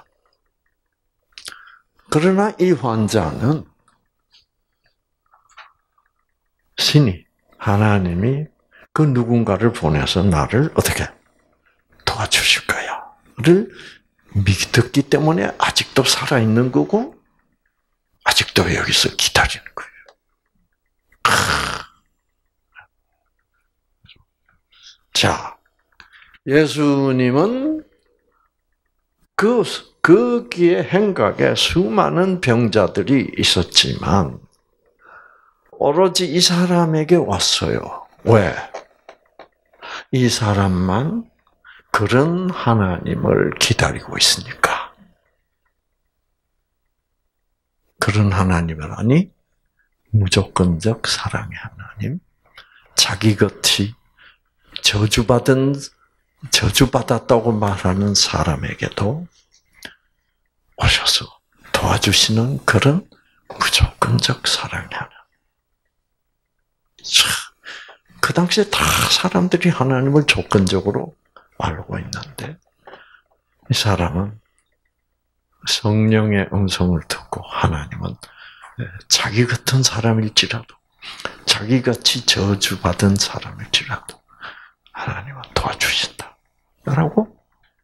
그러나 이 환자는 신이, 하나님이 그 누군가를 보내서 나를 어떻게 도와주실 거야를 믿었기 때문에 아직도 살아있는 거고 아직도 여기서 기다리는 거예요. 자, 예수님은 그, 거기에 행각에 수많은 병자들이 있었지만 오로지 이 사람에게 왔어요. 왜? 이 사람만 그런 하나님을 기다리고 있으니까. 그런 하나님을 아니? 무조건적 사랑의 하나님. 자기같이 저주받은, 저주받았다고 말하는 사람에게도 오셔서 도와주시는 그런 무조건적 사랑의 하나님. 그 당시에 다 사람들이 하나님을 조건적으로 알고 있는데 이 사람은 성령의 음성을 듣고 하나님은 자기 같은 사람일지라도 자기같이 저주받은 사람일지라도 하나님은 도와주신다. 라고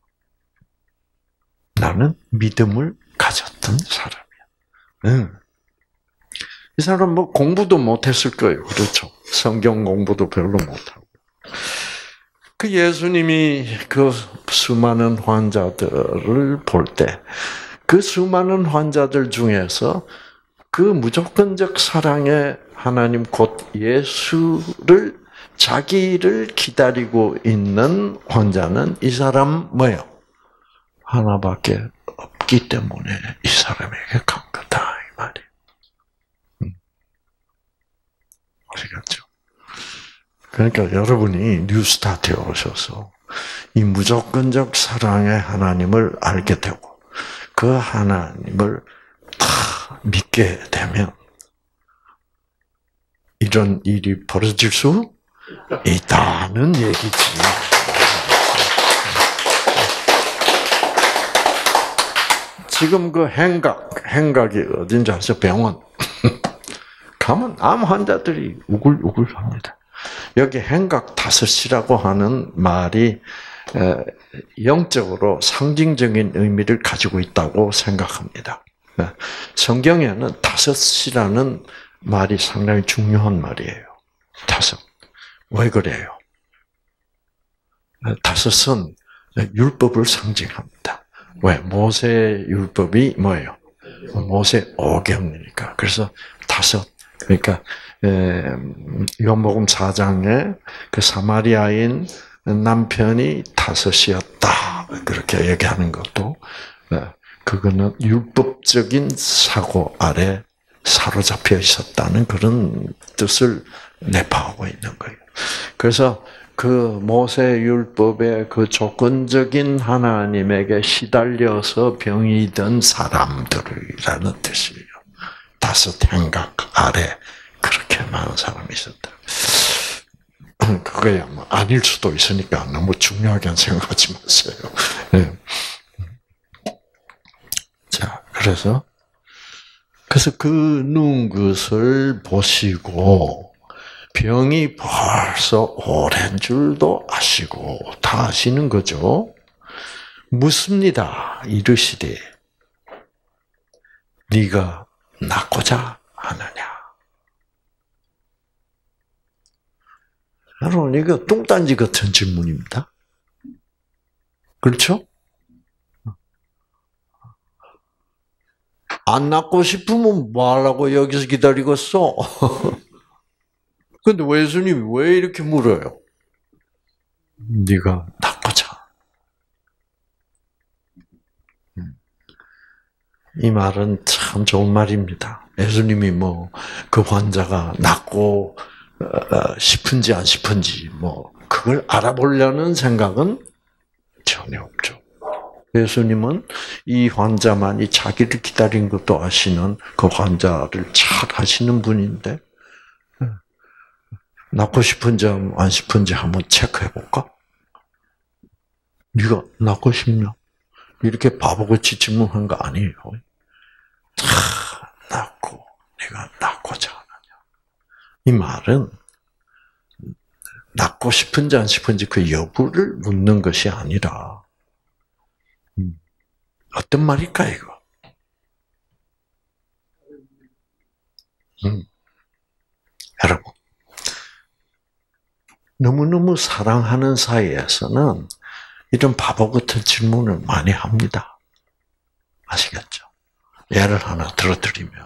나는 믿음을 가졌던 사람이야. 응. 이 사람은 뭐 공부도 못했을 거예요. 그렇죠. 성경 공부도 별로 못하고. 그 예수님이 그 수많은 환자들을 볼 때, 그 수많은 환자들 중에서 그 무조건적 사랑의 하나님 곧 예수를 자기를 기다리고 있는 환자는 이 사람 뭐예요? 하나밖에 없기 때문에 이 사람에게 간 거다 이 말이에요. 음. 아시겠죠? 그러니까 여러분이 뉴스타트에 오셔서 이 무조건적 사랑의 하나님을 알게 되고 그 하나님을 다 믿게 되면 이런 일이 벌어질 수 있다는 얘기지. 지금 그 행각, 행각이 어딘지 아세요? 병원. 가면 암 환자들이 우글우글합니다. 여기 행각 다섯이라고 하는 말이 영적으로 상징적인 의미를 가지고 있다고 생각합니다. 성경에는 다섯이라는 말이 상당히 중요한 말이에요. 다섯. 왜 그래요? 다섯은 율법을 상징합니다. 왜? 모세 율법이 뭐예요? 모세 오경이니까. 그래서 다섯. 그러니까 요한복음 사 장에 그 사마리아인 남편이 다섯이었다. 그렇게 얘기하는 것도 그거는 율법적인 사고 아래 사로잡혀 있었다는 그런 뜻을 내포하고 있는 거예요. 그래서 그 모세 율법의 그 조건적인 하나님에게 시달려서 병이 든 사람들이라는 뜻이에요. 다섯 행각 아래 그렇게 많은 사람이 있었다. 그거야 뭐 아닐 수도 있으니까 너무 중요하게 생각하지 마세요. 네. 자, 그래서 그래서 그 누운 것을 보시고 병이 벌써 오랜 줄도 아시고 다 아시는 거죠. 묻습니다. 이르시되 네가 낫고자 하느냐. 여러분 이거 뚱딴지 같은 질문입니다. 그렇죠? 안 낫고 싶으면 뭐하려고 여기서 기다리고 있어? 근데 왜 예수님이 왜 이렇게 물어요? 네가 낫고자. 이 말은 참 좋은 말입니다. 예수님이 뭐 그 환자가 낫고 싶은지 안 싶은지 뭐 그걸 알아보려는 생각은 전혀 없죠. 예수님은 이 환자만이 자기를 기다린 것도 아시는 그 환자를 잘 아시는 분인데 낫고 싶은지 안 싶은지 한번 체크해 볼까? 네가 낫고 싶냐? 이렇게 바보같이 질문한 거 아니에요. 다 낫고 내가 낫고자 하느냐. 이 말은 낫고 싶은지 안 싶은지 그 여부를 묻는 것이 아니라 어떤 말일까 이거? 음. 여러분 너무너무 사랑하는 사이에서는 이런 바보 같은 질문을 많이 합니다. 아시겠죠? 예를 하나 들어드리면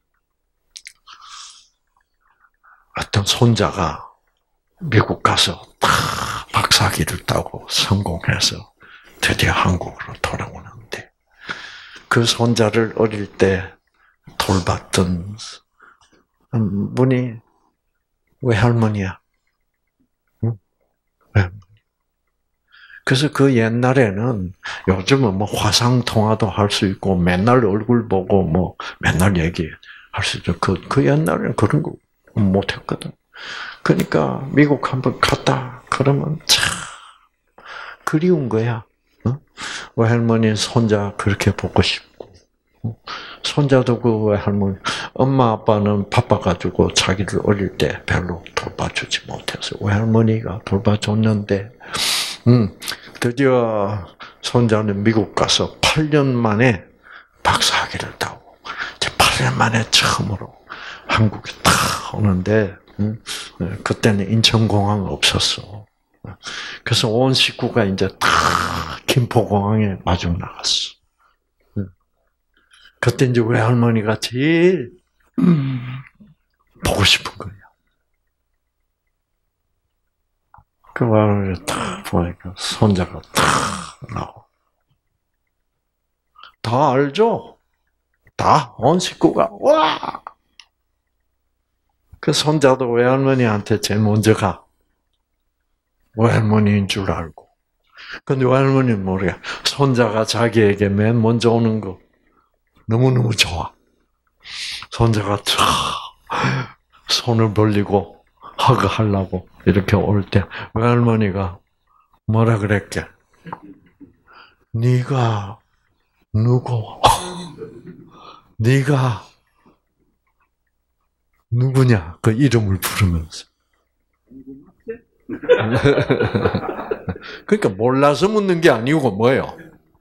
어떤 손자가 미국 가서 다 박사학위를 따고 성공해서 드디어 한국으로 돌아오는데 그 손자를 어릴 때 돌봤던 분이 외할머니야. 응? 외할머니. 그래서 그 옛날에는 요즘은 뭐 화상 통화도 할 수 있고 맨날 얼굴 보고 뭐 맨날 얘기할 수 있죠. 그, 그 옛날에는 그런 거 못했거든. 그러니까 미국 한번 갔다 그러면 참 그리운 거야. 어? 외할머니 손자 그렇게 보고 싶고 손자도 그 외할머니 엄마 아빠는 바빠가지고 자기를 어릴 때 별로 돌봐주지 못해서 외할머니가 돌봐줬는데 음, 드디어 손자는 미국 가서 팔 년 만에 박사학위를 따고 이제 팔 년 만에 처음으로 한국에 딱 오는데 음, 그때는 인천공항 없었어. 그래서 온 식구가 이제 다 김포공항에 마중 나갔어. 그때 이제 우리 할머니가 제일 음, 보고 싶은 거예요. 그 말을 딱 보니까 손자가 딱 나오고. 다 알죠? 다 온 식구가 와! 그 손자도 외할머니한테 제일 먼저 가. 외할머니인 줄 알고. 근데 외할머니는 모르게 손자가 자기에게 맨 먼저 오는 거 너무너무 좋아. 손자가 쫙 손을 벌리고 허그하려고 이렇게 올 때 외할머니가 뭐라 그랬게? 네가 누구? 네가 누구냐? 그 이름을 부르면서. 그러니까 몰라서 묻는 게 아니고 뭐예요?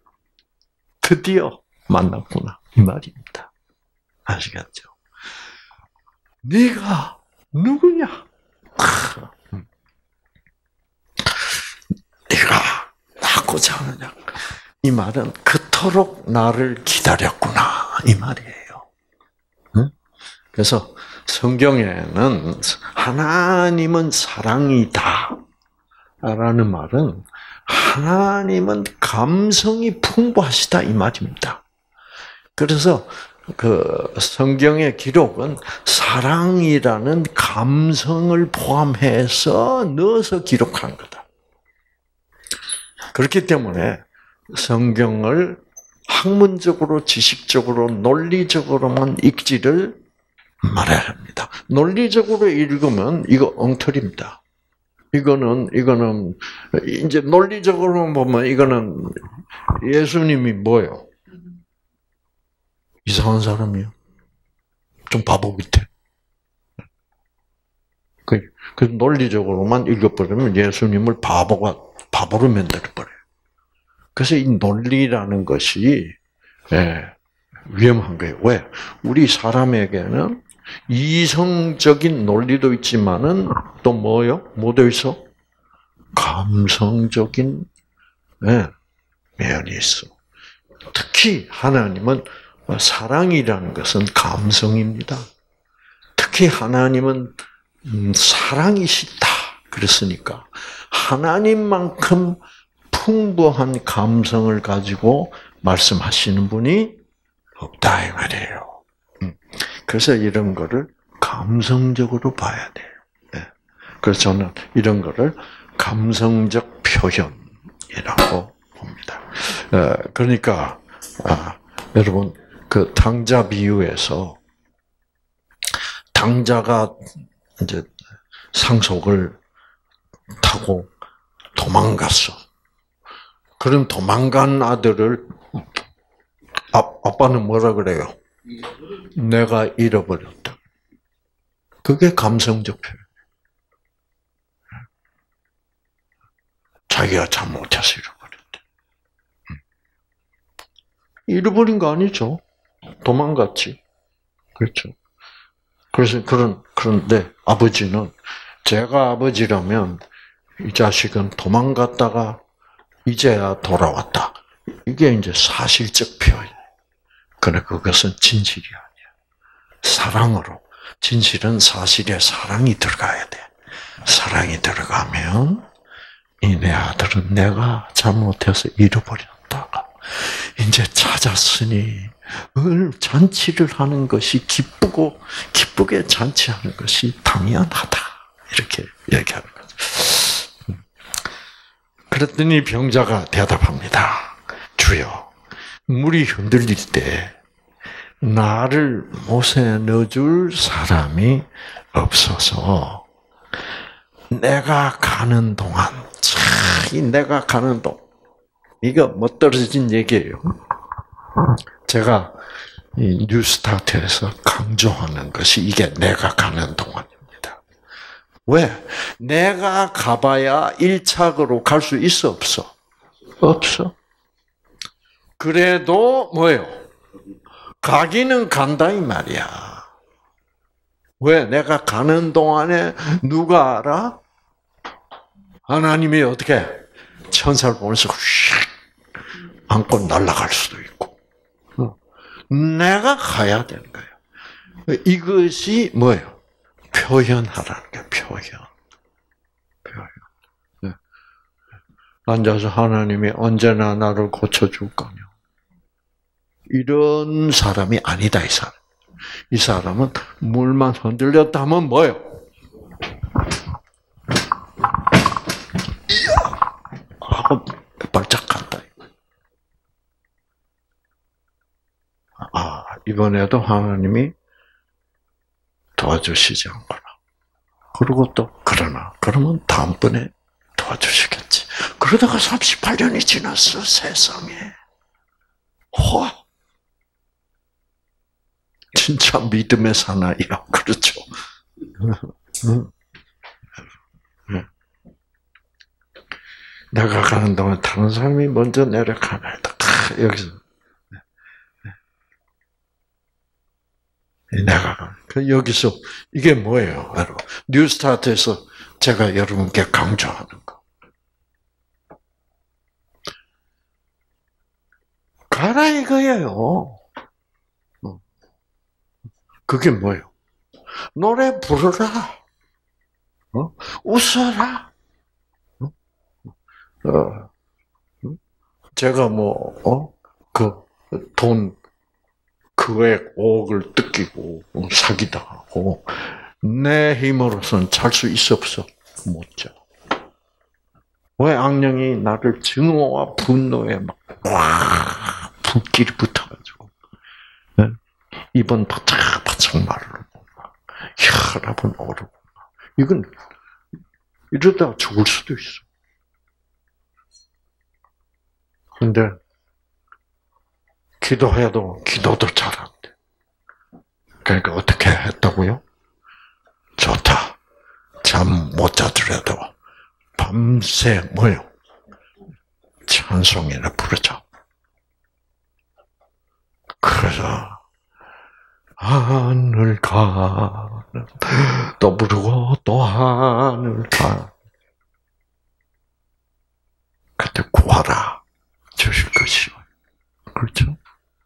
드디어 만났구나 이 말입니다. 아시겠죠? 네가 누구냐? 네가 낳고자 하느냐? 이 말은 그토록 나를 기다렸구나 이 말이에요. 응? 그래서 성경에는 하나님은 사랑이다 라는 말은 하나님은 감성이 풍부하시다 이 말입니다. 그래서 그 성경의 기록은 사랑이라는 감성을 포함해서 넣어서 기록한 거다. 그렇기 때문에 성경을 학문적으로, 지식적으로, 논리적으로만 읽지를 말해야 합니다. 논리적으로 읽으면 이거 엉터리입니다. 이거는, 이거는, 이제 논리적으로 보면 이거는 예수님이 뭐예요? 이상한 사람이요. 좀 바보 같아. 그, 그 논리적으로만 읽어버리면 예수님을 바보가, 바보로 만들어버려요. 그래서 이 논리라는 것이, 예, 위험한 거예요. 왜? 우리 사람에게는 이성적인 논리도 있지만은 또 뭐요? 뭐도 있어? 감성적인, 예, 면이 있어. 특히 하나님은 사랑이라는 것은 감성입니다. 특히 하나님은 사랑이시다. 그랬으니까 하나님만큼 풍부한 감성을 가지고 말씀하시는 분이 없다 이 말이에요. 그래서 이런 거를 감성적으로 봐야 돼요. 그래서 저는 이런 거를 감성적 표현이라고 봅니다. 그러니까 여러분 그 당자 비유에서 당자가 이제 상속을 타고 도망갔어. 그럼 도망간 아들을 아, 아빠는 뭐라 그래요? 내가 잃어버렸다. 그게 감성적 표현. 자기가 잘못해서 잃어버렸다. 잃어버린 거 아니죠? 도망갔지. 그렇죠. 그래서 그런, 그런데 아버지는 제가 아버지라면 이 자식은 도망갔다가 이제야 돌아왔다. 이게 이제 사실적 표현이에요. 그래, 그것은 진실이 아니야. 사랑으로. 진실은 사실에 사랑이 들어가야 돼. 사랑이 들어가면 이 내 아들은 내가 잘못해서 잃어버렸다가 이제 찾았으니 늘 잔치를 하는 것이 기쁘고 기쁘게 잔치하는 것이 당연하다. 이렇게 얘기하는 거죠. 그랬더니 병자가 대답합니다. 주여, 물이 흔들릴 때 나를 못에 넣어줄 사람이 없어서 내가 가는 동안, 참, 내가 가는 동안, 이거 못 떨어진 얘기예요. 제가 이 뉴스타트에서 강조하는 것이 이게 내가 가는 동안입니다. 왜? 내가 가봐야 일착으로 갈 수 있어, 없어? 없어. 그래도 뭐예요? 가기는 간다 이 말이야. 왜? 내가 가는 동안에 누가 알아? 하나님이 어떻게 천사를 보내서 휙 안고 날아갈 수도 있고. 내가 가야 되는 거예요. 이것이 뭐예요? 표현하라는 게 표현. 표현. 네. 앉아서 하나님이 언제나 나를 고쳐줄 거냐. 이런 사람이 아니다, 이 사람. 이 사람은 물만 흔들렸다 하면 뭐예요? 하고 발작 간다. 아, 이번에도 하나님이 도와주시지 않거나. 그리고 또, 그러나, 그러면 다음번에 도와주시겠지. 그러다가 삼십팔 년이 지났어, 세상에. 와! 진짜 믿음의 사나이야. 그렇죠. 내가 가는 동안 다른 사람이 먼저 내려가면 여기서 내가 여기서 이게 뭐예요? 바로 뉴스타트에서 제가 여러분께 강조하는 거. 가라 이거예요. 그게 뭐예요? 노래 부르라. 어? 웃어라. 어? 어? 제가 뭐, 어? 그, 돈, 그액 오억을 뜯기고, 사기당하고, 내 힘으로서는 잘 수 있어, 없어? 못 자. 왜 악령이 나를 증오와 분노에 막, 와, 불길이 붙어가지고, 네? 입은 바짝바짝 마르고, 혈압은 오르고, 이건, 이러다 죽을 수도 있어. 근데, 기도해도, 기도도 잘 안 돼. 그러니까 어떻게 했다고요? 좋다. 잠 못 자더라도, 밤새 뭐요? 찬송이나 부르자. 그래서, 하늘 가는, 또 부르고, 또 하늘 가. 그때 구하라. 주실 것이요. 그렇죠?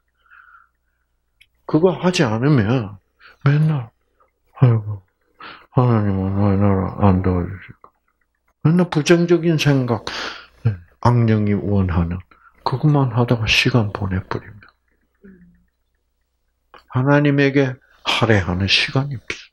그거 하지 않으면 맨날, 아이고, 하나님은 왜 나를 안 도와주실까? 맨날 부정적인 생각, 악령이 원하는, 그것만 하다가 시간 보내버리면, 하나님에게 할애하는 시간이 없어.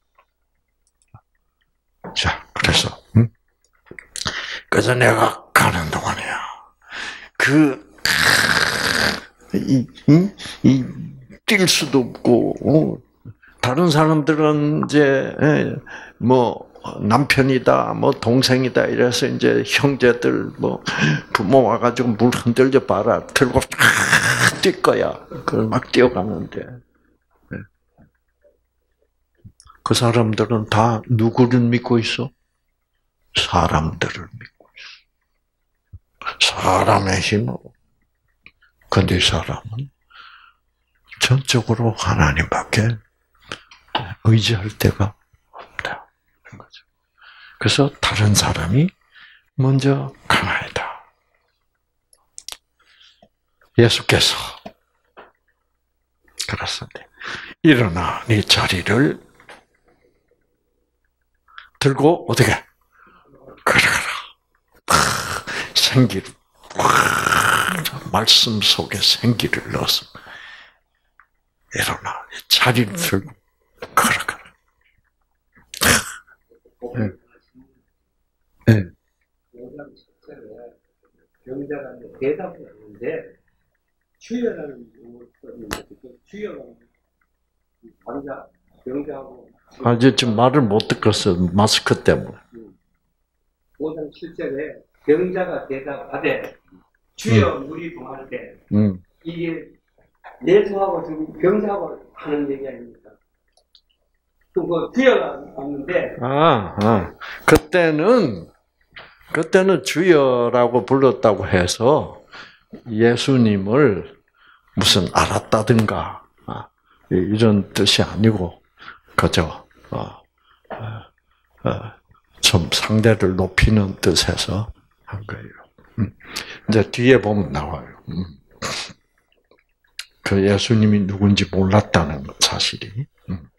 자, 그래서, 응? 그래서 내가 가는 동안이야. 그, 이, 이, 이, 뛸 수도 없고, 어? 다른 사람들은 이제, 뭐, 남편이다, 뭐, 동생이다, 이래서 이제 형제들, 뭐, 부모 와가지고 물 흔들려 봐라. 들고 뛸 거야. 그걸 막 뛰어가는데. 그 사람들은 다 누구를 믿고 있어? 사람들을 믿고 있어. 사람의 힘으로. 근데 이 사람은 전적으로 하나님밖에 의지할 데가 없다. 거죠. 그래서 다른 사람이 먼저 가만히다. 예수께서 그렇습니다. 일어나 네 자리를 들고 어떻게 걸어가라. 생기를 말씀 속에 생기를 넣어서 일어나 자리를 들고 걸어가라. 네. 네. 병자가 대답을 하는데 주여라는 주여가 남자 병자하고 아직 지금 말을 못 듣겠어. 마스크 때문에. 오장 칠 절에 병자가 대답하되 주여 음. 우리 구할 때 음. 이게 예수하고 지금 병자하고 하는 얘기 아닙니까? 그거 주여가 없는데 아, 아, 그때는 그때는 주여라고 불렀다고 해서 예수님을 무슨 알았다든가 아, 이런 뜻이 아니고 그죠? 어, 어, 어, 좀 상대를 높이는 뜻에서 한 거예요. 음. 이제 뒤에 보면 나와요. 음. 그 예수님이 누군지 몰랐다는 사실이. 음.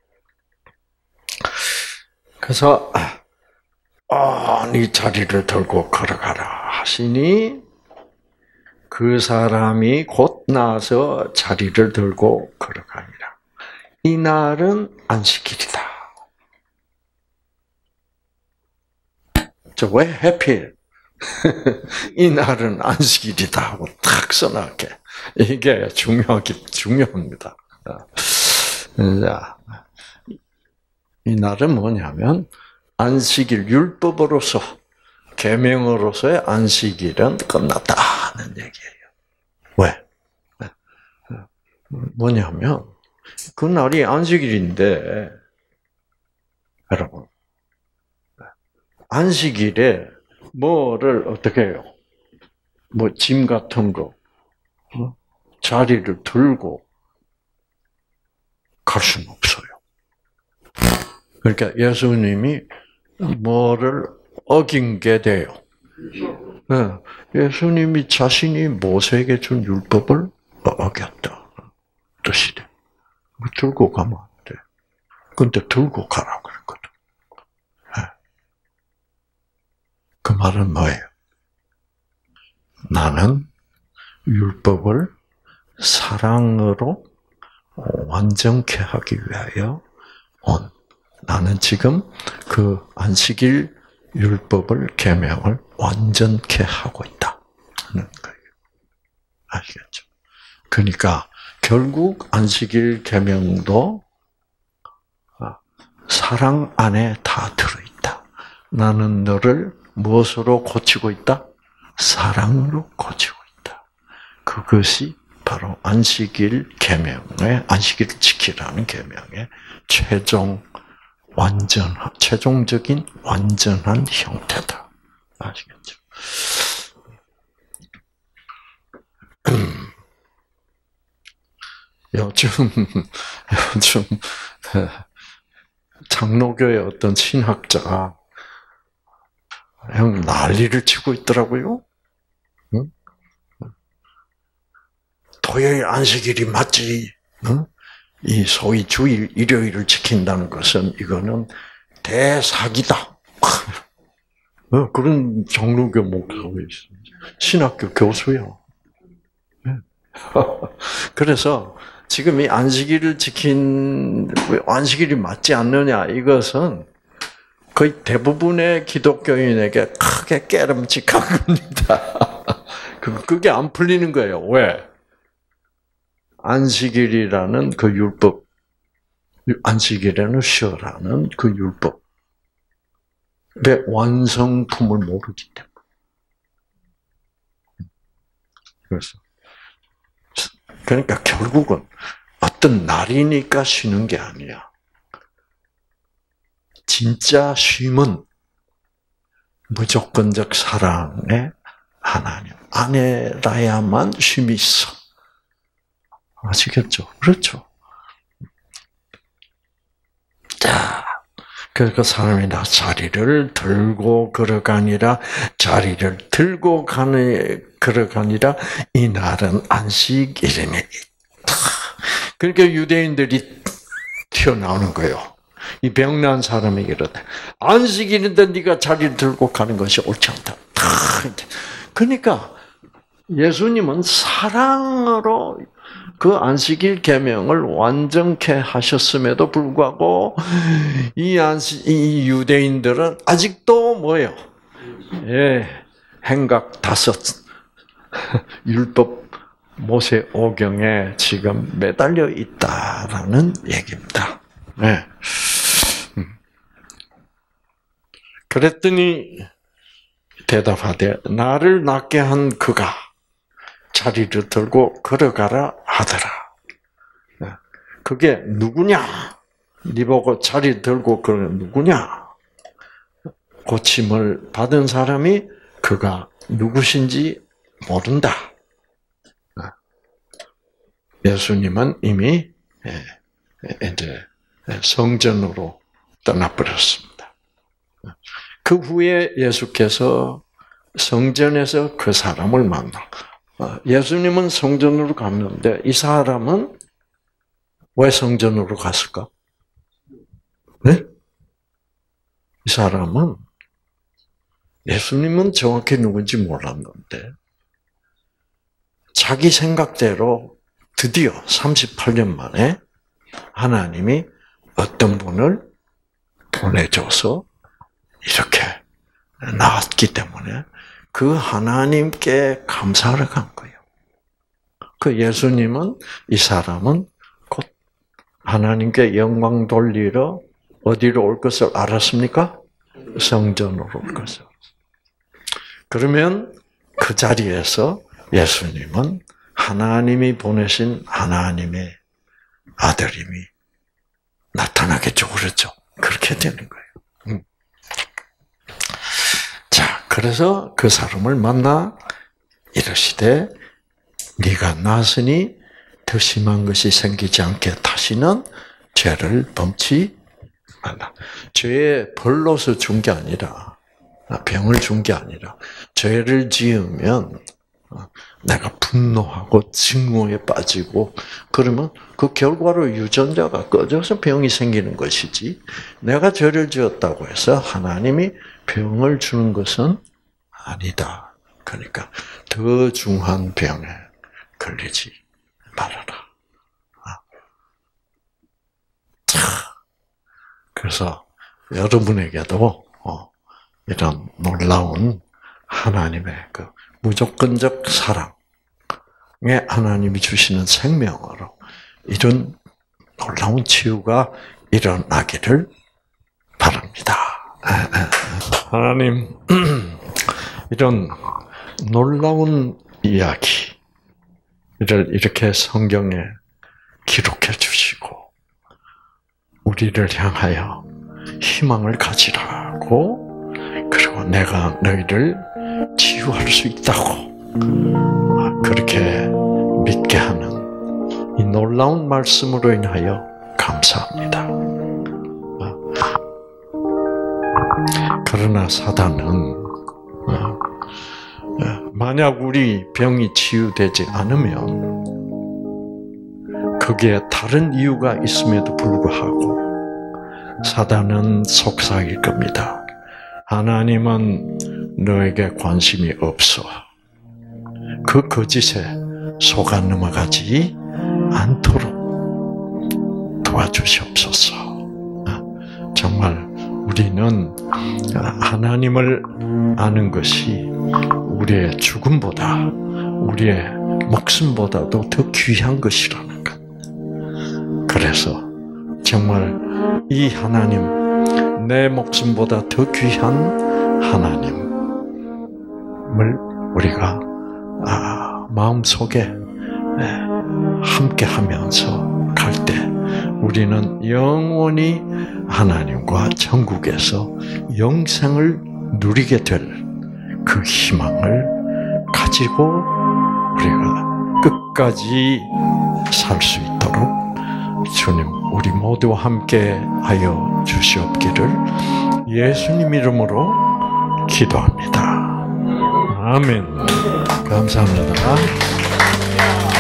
그래서 아, 네 자리를 들고 걸어가라 하시니 그 사람이 곧 나서 자리를 들고 걸어가니라. 이 날은 안식일이다. 저 왜 해필 이 날은 안식일이다 하고 딱 써놨게. 이게 중요하기 중요합니다. 자, 이 날은 뭐냐면 안식일 율법으로서 계명으로서의 안식일은 끝났다는 얘기예요. 왜? 뭐냐면 그 날이 안식일인데 여러분 안식일에 뭐를 어떻게 해요? 뭐 짐 같은 거 어? 자리를 들고 갈 수는 없어요. 그러니까 예수님이 뭐를 어긴 게 돼요. 네. 예수님이 자신이 모세에게 준 율법을 어겼다. 뜻이 돼. 들고 가면 안 돼. 근데 들고 가라고 그랬거든. 네. 그 말은 뭐예요? 나는 율법을 사랑으로 완전케 하기 위하여 온. 나는 지금 그 안식일 율법을 계명을 완전케 하고 있다는 거예요. 아시겠죠? 그러니까 결국 안식일 계명도 사랑 안에 다 들어있다. 나는 너를 무엇으로 고치고 있다? 사랑으로 고치고 있다. 그것이 바로 안식일 계명의 안식일을 지키라는 계명의 최종 완전 최종적인 완전한 형태다. 아시겠죠? 요즘 요즘 장로교의 어떤 신학자가 형 난리를 치고 있더라고요. 응? 토요일 안식일이 맞지? 응? 이 소위 주일 일요일을 지킨다는 것은 이거는 대사기다. 그런 장로교 목사가 있습니다. 신학교 교수요. 그래서 지금 이 안식일을 지킨 안식일이 맞지 않느냐 이것은 거의 대부분의 기독교인에게 크게 깨름직한 겁니다. 그게 안 풀리는 거예요. 왜? 안식일이라는 그 율법, 안식일에는 쉬어라는 그 율법의 완성품을 모르기 때문에. 그래서 그러니까 결국은 어떤 날이니까 쉬는 게 아니야. 진짜 쉼은 무조건적 사랑의 하나님 안에라야만 쉼이 있어. 아시겠죠? 그렇죠. 자, 그러니까 사람이 나 자리를 들고 걸어가니라, 자리를 들고 가니, 걸어가니라, 이 날은 안식일이니. 그러니까 유대인들이 튀어나오는 거예요. 이 병난 사람에게 이러다. 안식일인데 네가 자리를 들고 가는 것이 옳지 않다. 그러니까 예수님은 사랑으로 그 안식일 계명을 완전케 하셨음에도 불구하고 이 안식 이 유대인들은 아직도 뭐예요? 예, 행각 다섯 율법 모세 오경에 지금 매달려 있다라는 얘기입니다. 네. 그랬더니 대답하되 나를 낫게 한 그가 자리를 들고 걸어가라 하더라. 그게 누구냐? 네 보고 자리 들고 걸어 누구냐? 고침을 받은 사람이 그가 누구신지 모른다. 예수님은 이미 이제 성전으로 떠나버렸습니다. 그 후에 예수께서 성전에서 그 사람을 만나. 예수님은 성전으로 갔는데 이 사람은 왜 성전으로 갔을까? 네? 이 사람은 예수님은 정확히 누군지 몰랐는데 자기 생각대로 드디어 삼십팔 년 만에 하나님이 어떤 분을 보내줘서 이렇게 나왔기 때문에 그 하나님께 감사를 한 거예요. 그 예수님은 이 사람은 곧 하나님께 영광 돌리러 어디로 올 것을 알았습니까? 성전으로 올 것을. 그러면 그 자리에서 예수님은 하나님이 보내신 하나님의 아들임이 나타나겠죠. 그렇죠? 그렇게 되는 거예요. 자, 그래서 그 사람을 만나 이르시되 네가 나으니 더 심한 것이 생기지 않게 다시는 죄를 범치 말라. 죄에 벌로서 준 게 아니라 병을 준 게 아니라 죄를 지으면 내가 분노하고 증오에 빠지고 그러면 그 결과로 유전자가 꺼져서 병이 생기는 것이지 내가 죄를 지었다고 해서 하나님이 병을 주는 것은 아니다. 그러니까 더 중한 병에 걸리지 말아라. 그래서 여러분에게도 이런 놀라운 하나님의 그 무조건적 사랑에 하나님이 주시는 생명으로 이런 놀라운 치유가 일어나기를 바랍니다. 하나님, 이런 놀라운 이야기를 이렇게 성경에 기록해 주시고 우리를 향하여 희망을 가지라고 그리고 내가 너희를 치유할 수 있다고 그렇게 믿게 하는 이 놀라운 말씀으로 인하여 감사합니다. 그러나 사단은 만약 우리 병이 치유되지 않으면 거기에 다른 이유가 있음에도 불구하고 사단은 속삭일 겁니다. 하나님은 너에게 관심이 없어. 그 거짓에 속아 넘어가지 않도록 도와주시옵소서. 정말 우리는 하나님을 아는 것이 우리의 죽음보다 우리의 목숨보다도 더 귀한 것이라는 것. 그래서 정말 이 하나님, 내 목숨보다 더 귀한 하나님을 우리가 마음속에 함께하면서 갈 때 우리는 영원히 하나님과 천국에서 영생을 누리게 될 그 희망을 가지고 우리가 끝까지 살 수 있도록 주님, 우리 모두 함께 하여 주시옵기를 예수님 이름으로 기도합니다. 아멘. 감사합니다.